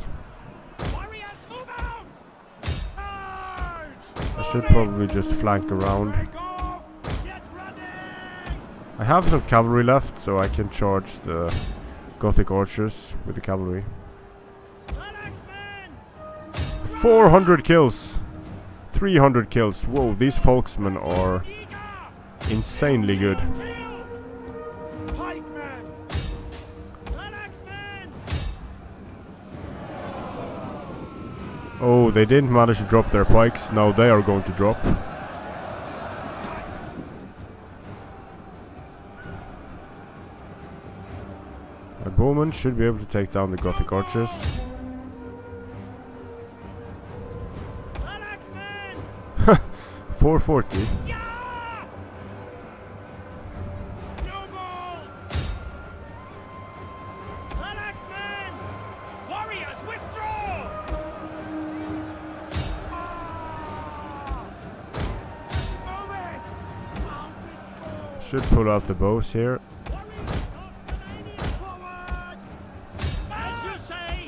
I should probably just flank around. I have some cavalry left, so I can charge the Gothic archers with the cavalry. 400 kills! 300 kills. Whoa, these folksmen are insanely good. Oh, they didn't manage to drop their pikes. Now they are going to drop. My bowmen should be able to take down the Gothic archers. Ha! 440. Should pull out the bows here. As you say!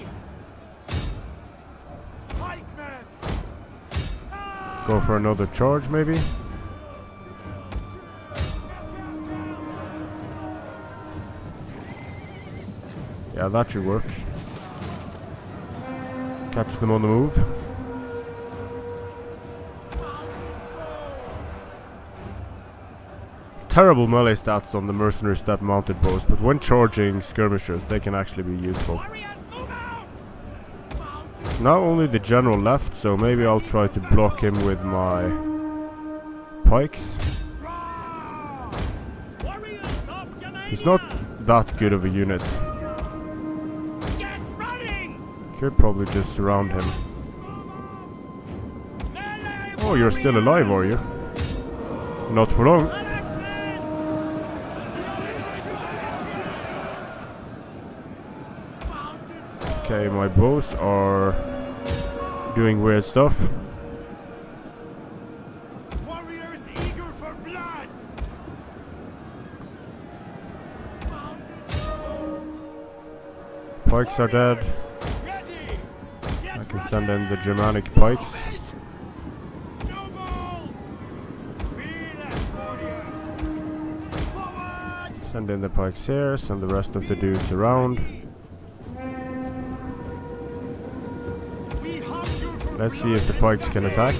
Go for another charge, maybe. Yeah, that should work. Catch them on the move. Terrible melee stats on the mercenary step mounted bows, but when charging skirmishers they can actually be useful. Now only the general left, so maybe I'll try to block him with my pikes. He's not that good of a unit. Could probably just surround him. Oh, you're still alive, are you? Not for long. Okay, my bows are doing weird stuff. Warriors eager for blood. Pikes are dead. I can send in the Germanic pikes. Send in the pikes here, send the rest of the dudes around. Let's see if the pikes can attack.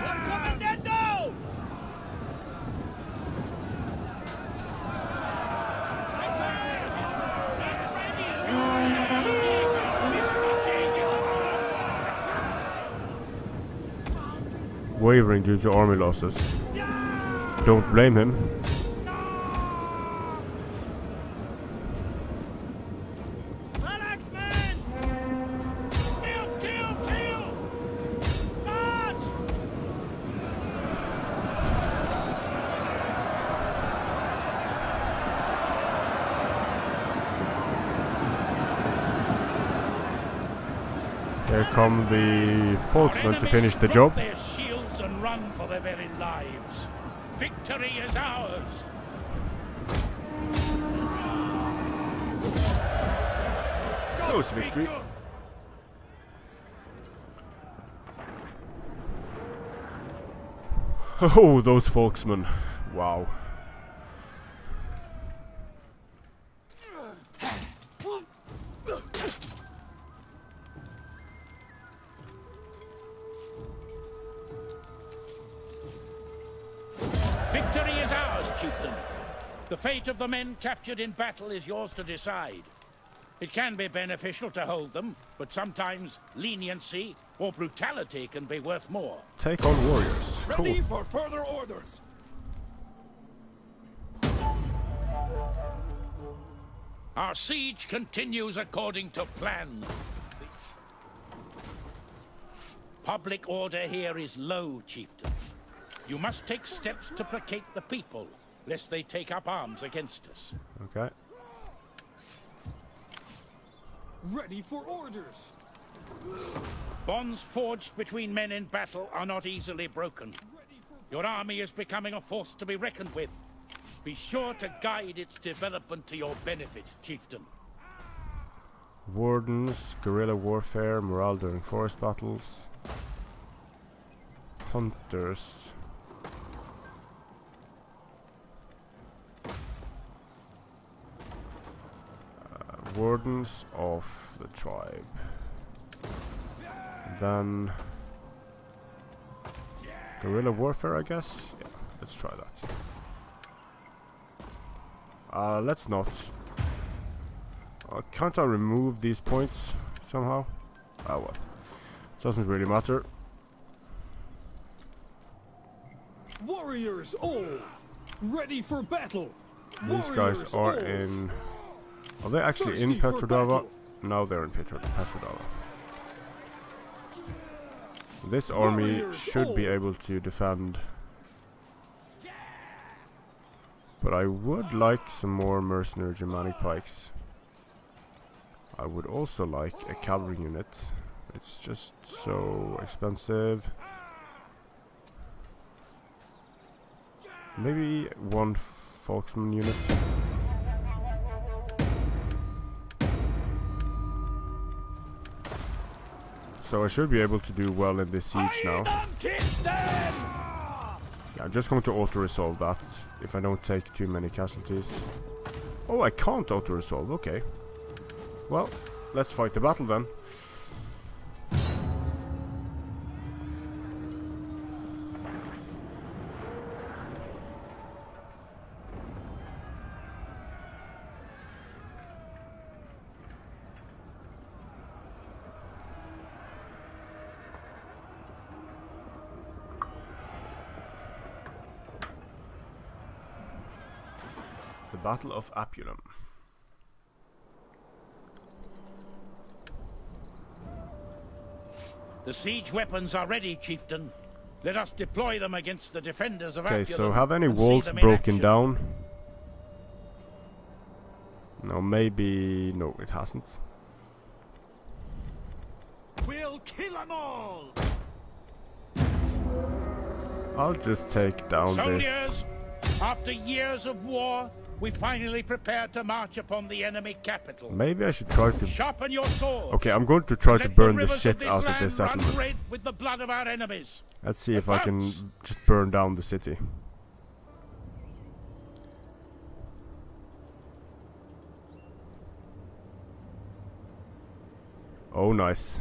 Wavering due to army losses. Don't blame him. Here come the Folksmen to finish the job. Their shields and run for their very lives. Victory is ours. Close victory. Oh, those Folksmen. Wow. Victory is ours, chieftain. The fate of the men captured in battle is yours to decide. It can be beneficial to hold them, but sometimes leniency or brutality can be worth more. Take on warriors. Ready Cool. for further orders. Our siege continues according to plan. Public order here is low, chieftain. You must take steps to placate the people, lest they take up arms against us. Okay. Ready for orders. Bonds forged between men in battle are not easily broken. Your army is becoming a force to be reckoned with. Be sure to guide its development to your benefit, chieftain. Wardens, guerrilla warfare, morale during forest battles. Hunters. Wardens of the tribe. Then guerrilla warfare, I guess. Yeah, let's try that. Let's not. Can't I remove these points somehow? Ah, well. Doesn't really matter. Warriors all ready for battle. These guys are in. Are they actually in Petrodava? No, they're in Petrodava. This army should be able to defend. But I would like some more mercenary Germanic pikes. I would also like a cavalry unit. It's just so expensive. Maybe one Folksman unit. So I should be able to do well in this siege now. Yeah, I'm just going to auto-resolve that if I don't take too many casualties. Oh, I can't auto-resolve, okay. Well, let's fight the battle then. The Battle of Appulum. The siege weapons are ready, chieftain. Let us deploy them against the defenders of Okay, Attila. so have any and see walls them in broken action. down? No, maybe... no, it hasn't. We'll kill them all! I'll just take down Soldiers, after years of war, we finally prepare to march upon the enemy capital. this. Maybe I should try to... Sharpen your swords. Okay, I'm going to try to Let burn the rivers shit out of this land run settlement. red with the blood of our enemies. Let's see if I can Advance. just burn down the city. Oh, nice.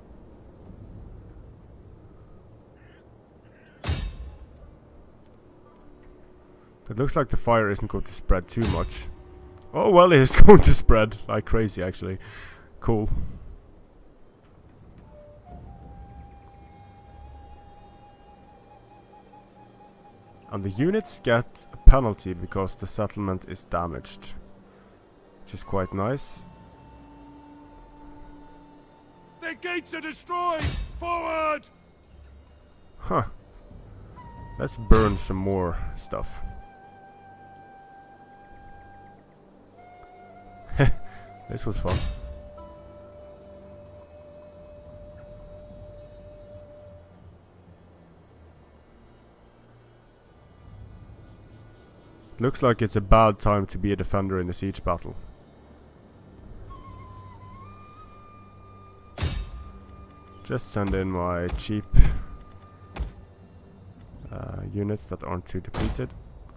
It looks like the fire isn't going to spread too much. Oh well, it is going to spread like crazy actually. Cool. And the units get a penalty because the settlement is damaged, which is quite nice. Their gates are destroyed! Forward! Huh. Let's burn some more stuff. This was fun. Looks like it's a bad time to be a defender in a siege battle. Just send in my cheap units that aren't too depleted.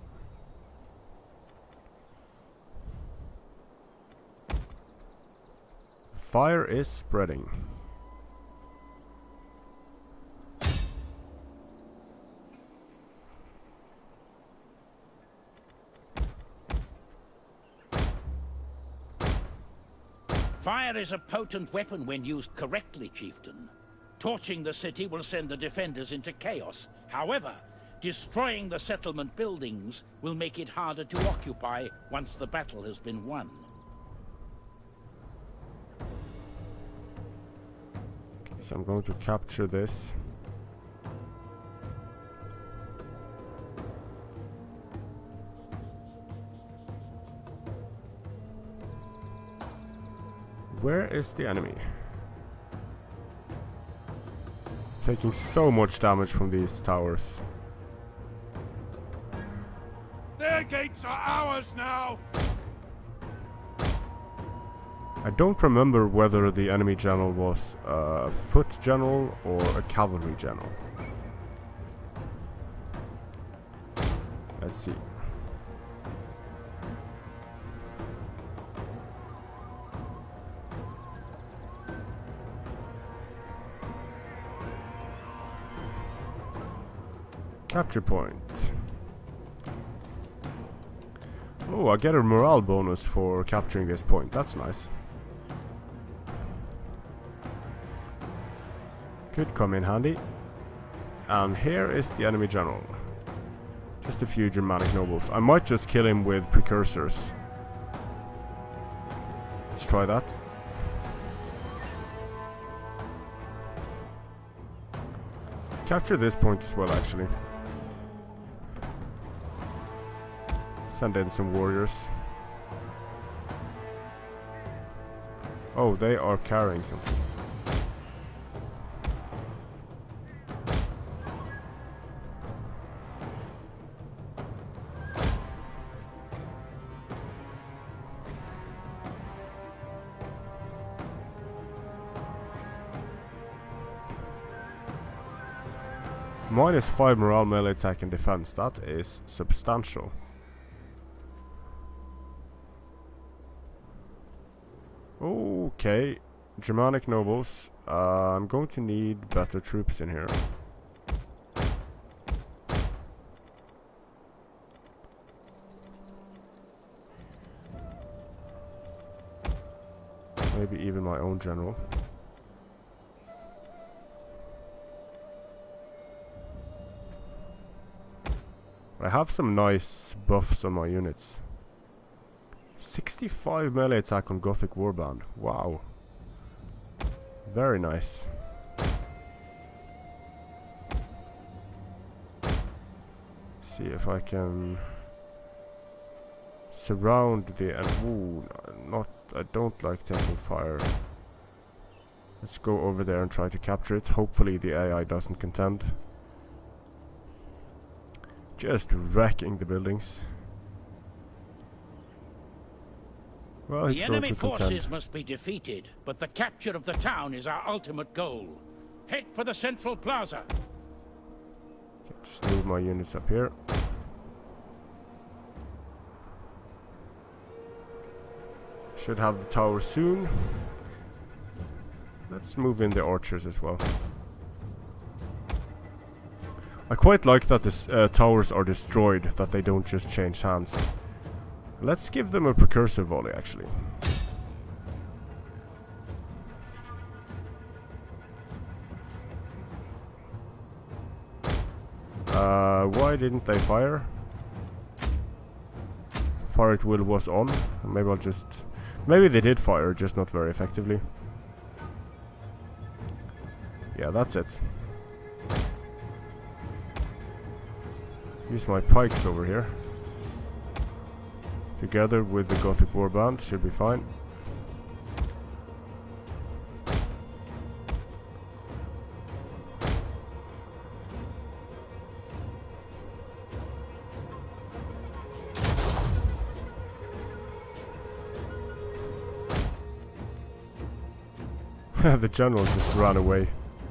Fire is spreading. Fire is a potent weapon when used correctly, chieftain. Torching the city will send the defenders into chaos. However, destroying the settlement buildings will make it harder to occupy once the battle has been won. Okay, so I'm going to capture this. Where is the enemy? Taking so much damage from these towers. Their gates are ours now! I don't remember whether the enemy general was a foot general or a cavalry general. Let's see. Capture point. Oh, I get a morale bonus for capturing this point. That's nice. Could come in handy. And here is the enemy general. Just a few Germanic nobles. I might just kill him with precursors. Let's try that. Capture this point as well, actually. Send in some warriors. Oh, they are carrying something. -5 morale, melee attack and defense. That is substantial. Okay, Germanic nobles. I'm going to need better troops in here. Maybe even my own general. I have some nice buffs on my units. 65 melee attack on Gothic Warband. Wow. Very nice. See if I can surround the ooh, I don't like taking fire. Let's go over there and try to capture it. Hopefully the AI doesn't contend. Just wrecking the buildings. Well, the enemy forces must be defeated, but the capture of the town is our ultimate goal. Head for the central plaza. Just move my units up here. Should have the tower soon. Let's move in the archers as well. I quite like that the towers are destroyed, that they don't just change hands. Let's give them a precursor volley, actually. Why didn't they fire? Fire at will was on. Maybe I'll just... Maybe they did fire, just not very effectively. Yeah, that's it. Use my pikes over here. Together with the Gothic Warband, should be fine. The general just ran away.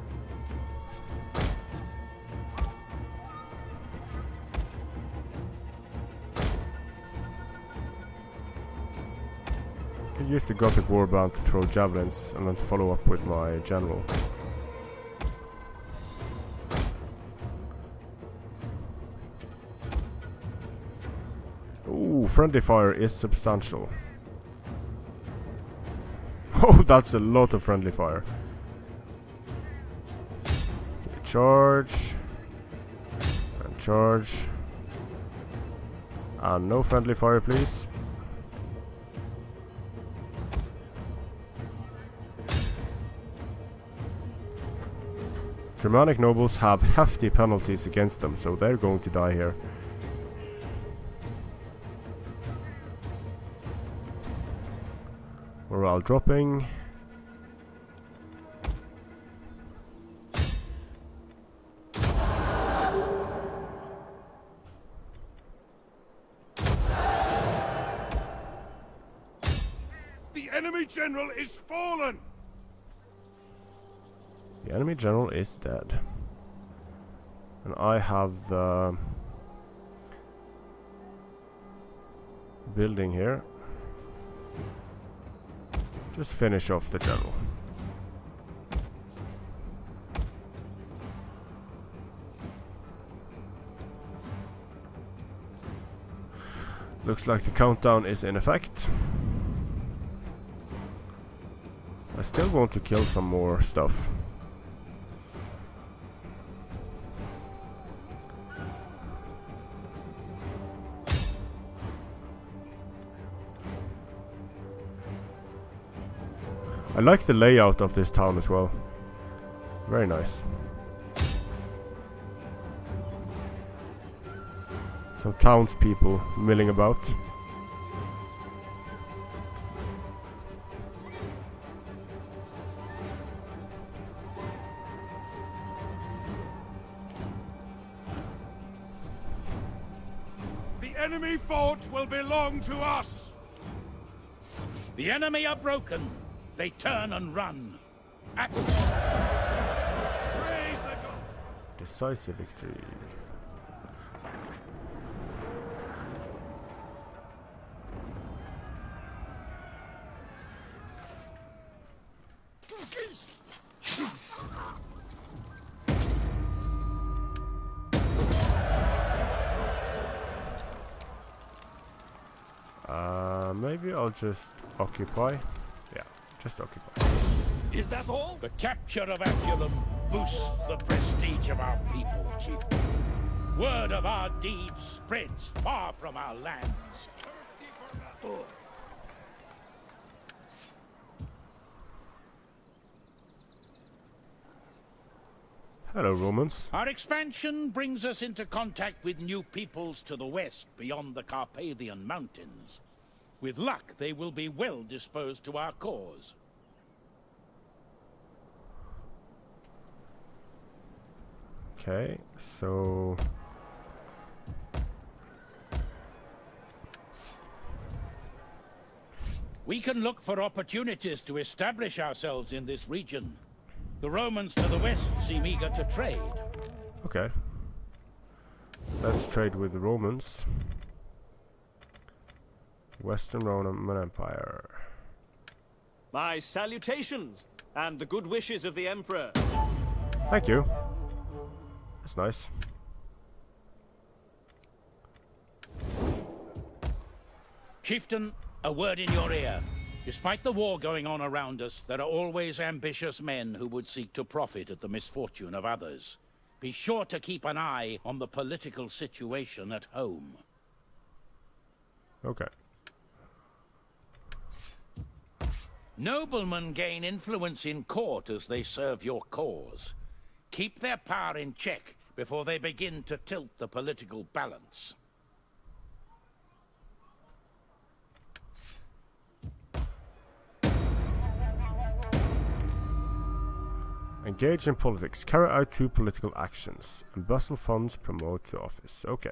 Use the Gothic Warband to throw javelins and then follow up with my general. Ooh, friendly fire is substantial. Oh, that's a lot of friendly fire. Okay, charge. And charge. And no friendly fire, please. Germanic nobles have hefty penalties against them, so they're going to die here. Morale dropping. The enemy general is fallen! The enemy general is dead. And I have the building here. Just finish off the general. Looks like the countdown is in effect. I still want to kill some more stuff. I like the layout of this town as well. Very nice. Some townspeople milling about. The enemy fort will belong to us! The enemy are broken. They turn and run. Praise the God! Decisive victory. Maybe I'll just occupy. Yeah, just occupy. Is that all? The capture of Attila boosts the prestige of our people, chieftain. Word of our deeds spreads far from our lands. Hello, Romans. Our expansion brings us into contact with new peoples to the west, beyond the Carpathian Mountains. With luck, they will be well disposed to our cause. Okay, so... We can look for opportunities to establish ourselves in this region. The Romans to the west seem eager to trade. Okay. Let's trade with the Romans. Western Roman Empire. My salutations, and the good wishes of the Emperor. Thank you. That's nice. Chieftain, a word in your ear. Despite the war going on around us, there are always ambitious men who would seek to profit at the misfortune of others. Be sure to keep an eye on the political situation at home. Okay. Noblemen gain influence in court as they serve your cause. Keep their power in check before they begin to tilt the political balance. Engage in politics. Carry out 2 political actions. Embezzle funds. Promote to office. Okay.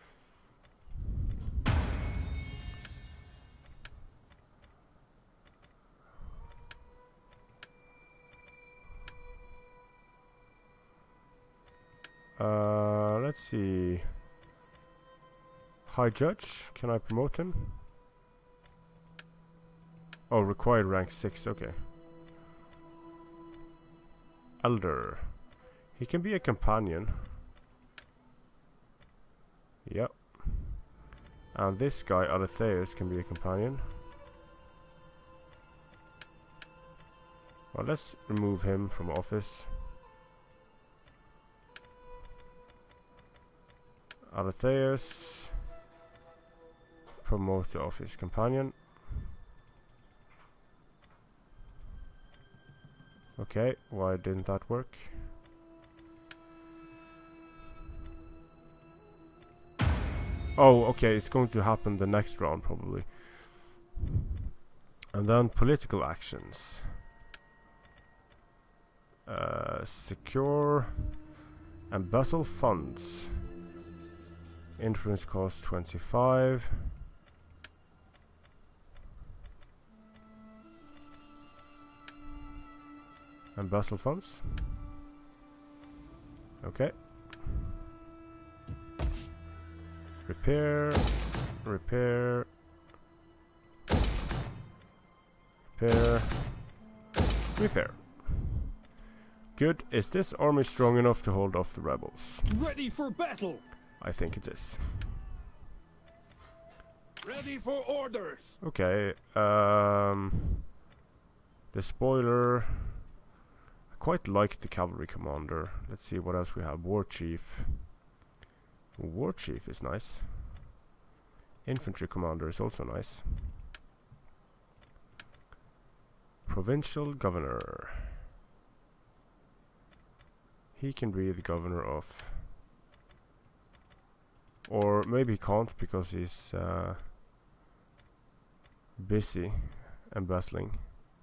Let's see. High Judge. Can I promote him? Oh, required rank 6. Okay. Elder. He can be a companion. Yep. And this guy, Aletheus, can be a companion. Well, let's remove him from office. Aletheus. Promote to office companion. Okay, why didn't that work? Oh, okay, it's going to happen the next round probably. And then political actions. Secure. Embezzle funds. Influence cost 25. Embezzle funds. Okay. Repair. Repair. Repair. Repair. Good. Is this army strong enough to hold off the rebels? Ready for battle! I think it is. Ready for orders! Okay. The spoiler. I quite like the cavalry commander. Let's see what else we have. War chief. War chief is nice. Infantry commander is also nice. Provincial governor. He can be the governor of... Or maybe he can't because he's busy embezzling.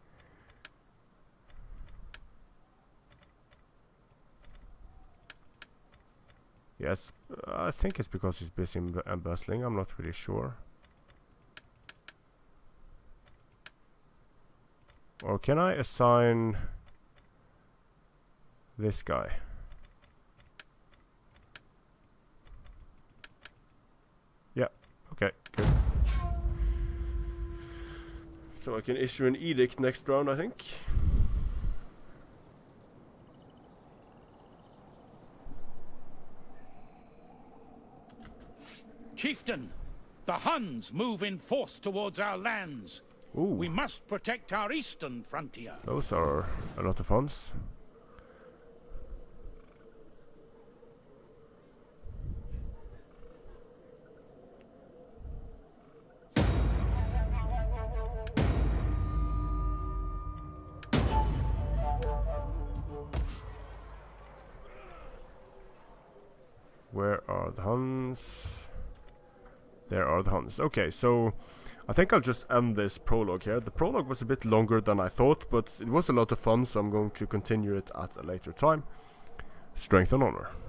Yes, I think it's because he's busy embezzling. I'm not really sure. Or can I assign this guy? Yeah, okay, good. So I can issue an edict next round, I think. Captain, the Huns move in force towards our lands. Ooh. We must protect our eastern frontier. Those are a lot of Huns. Where are the Huns? There are the Huns. Okay, so I think I'll just end this prologue here. The prologue was a bit longer than I thought, but it was a lot of fun, so I'm going to continue it at a later time. Strength and honor.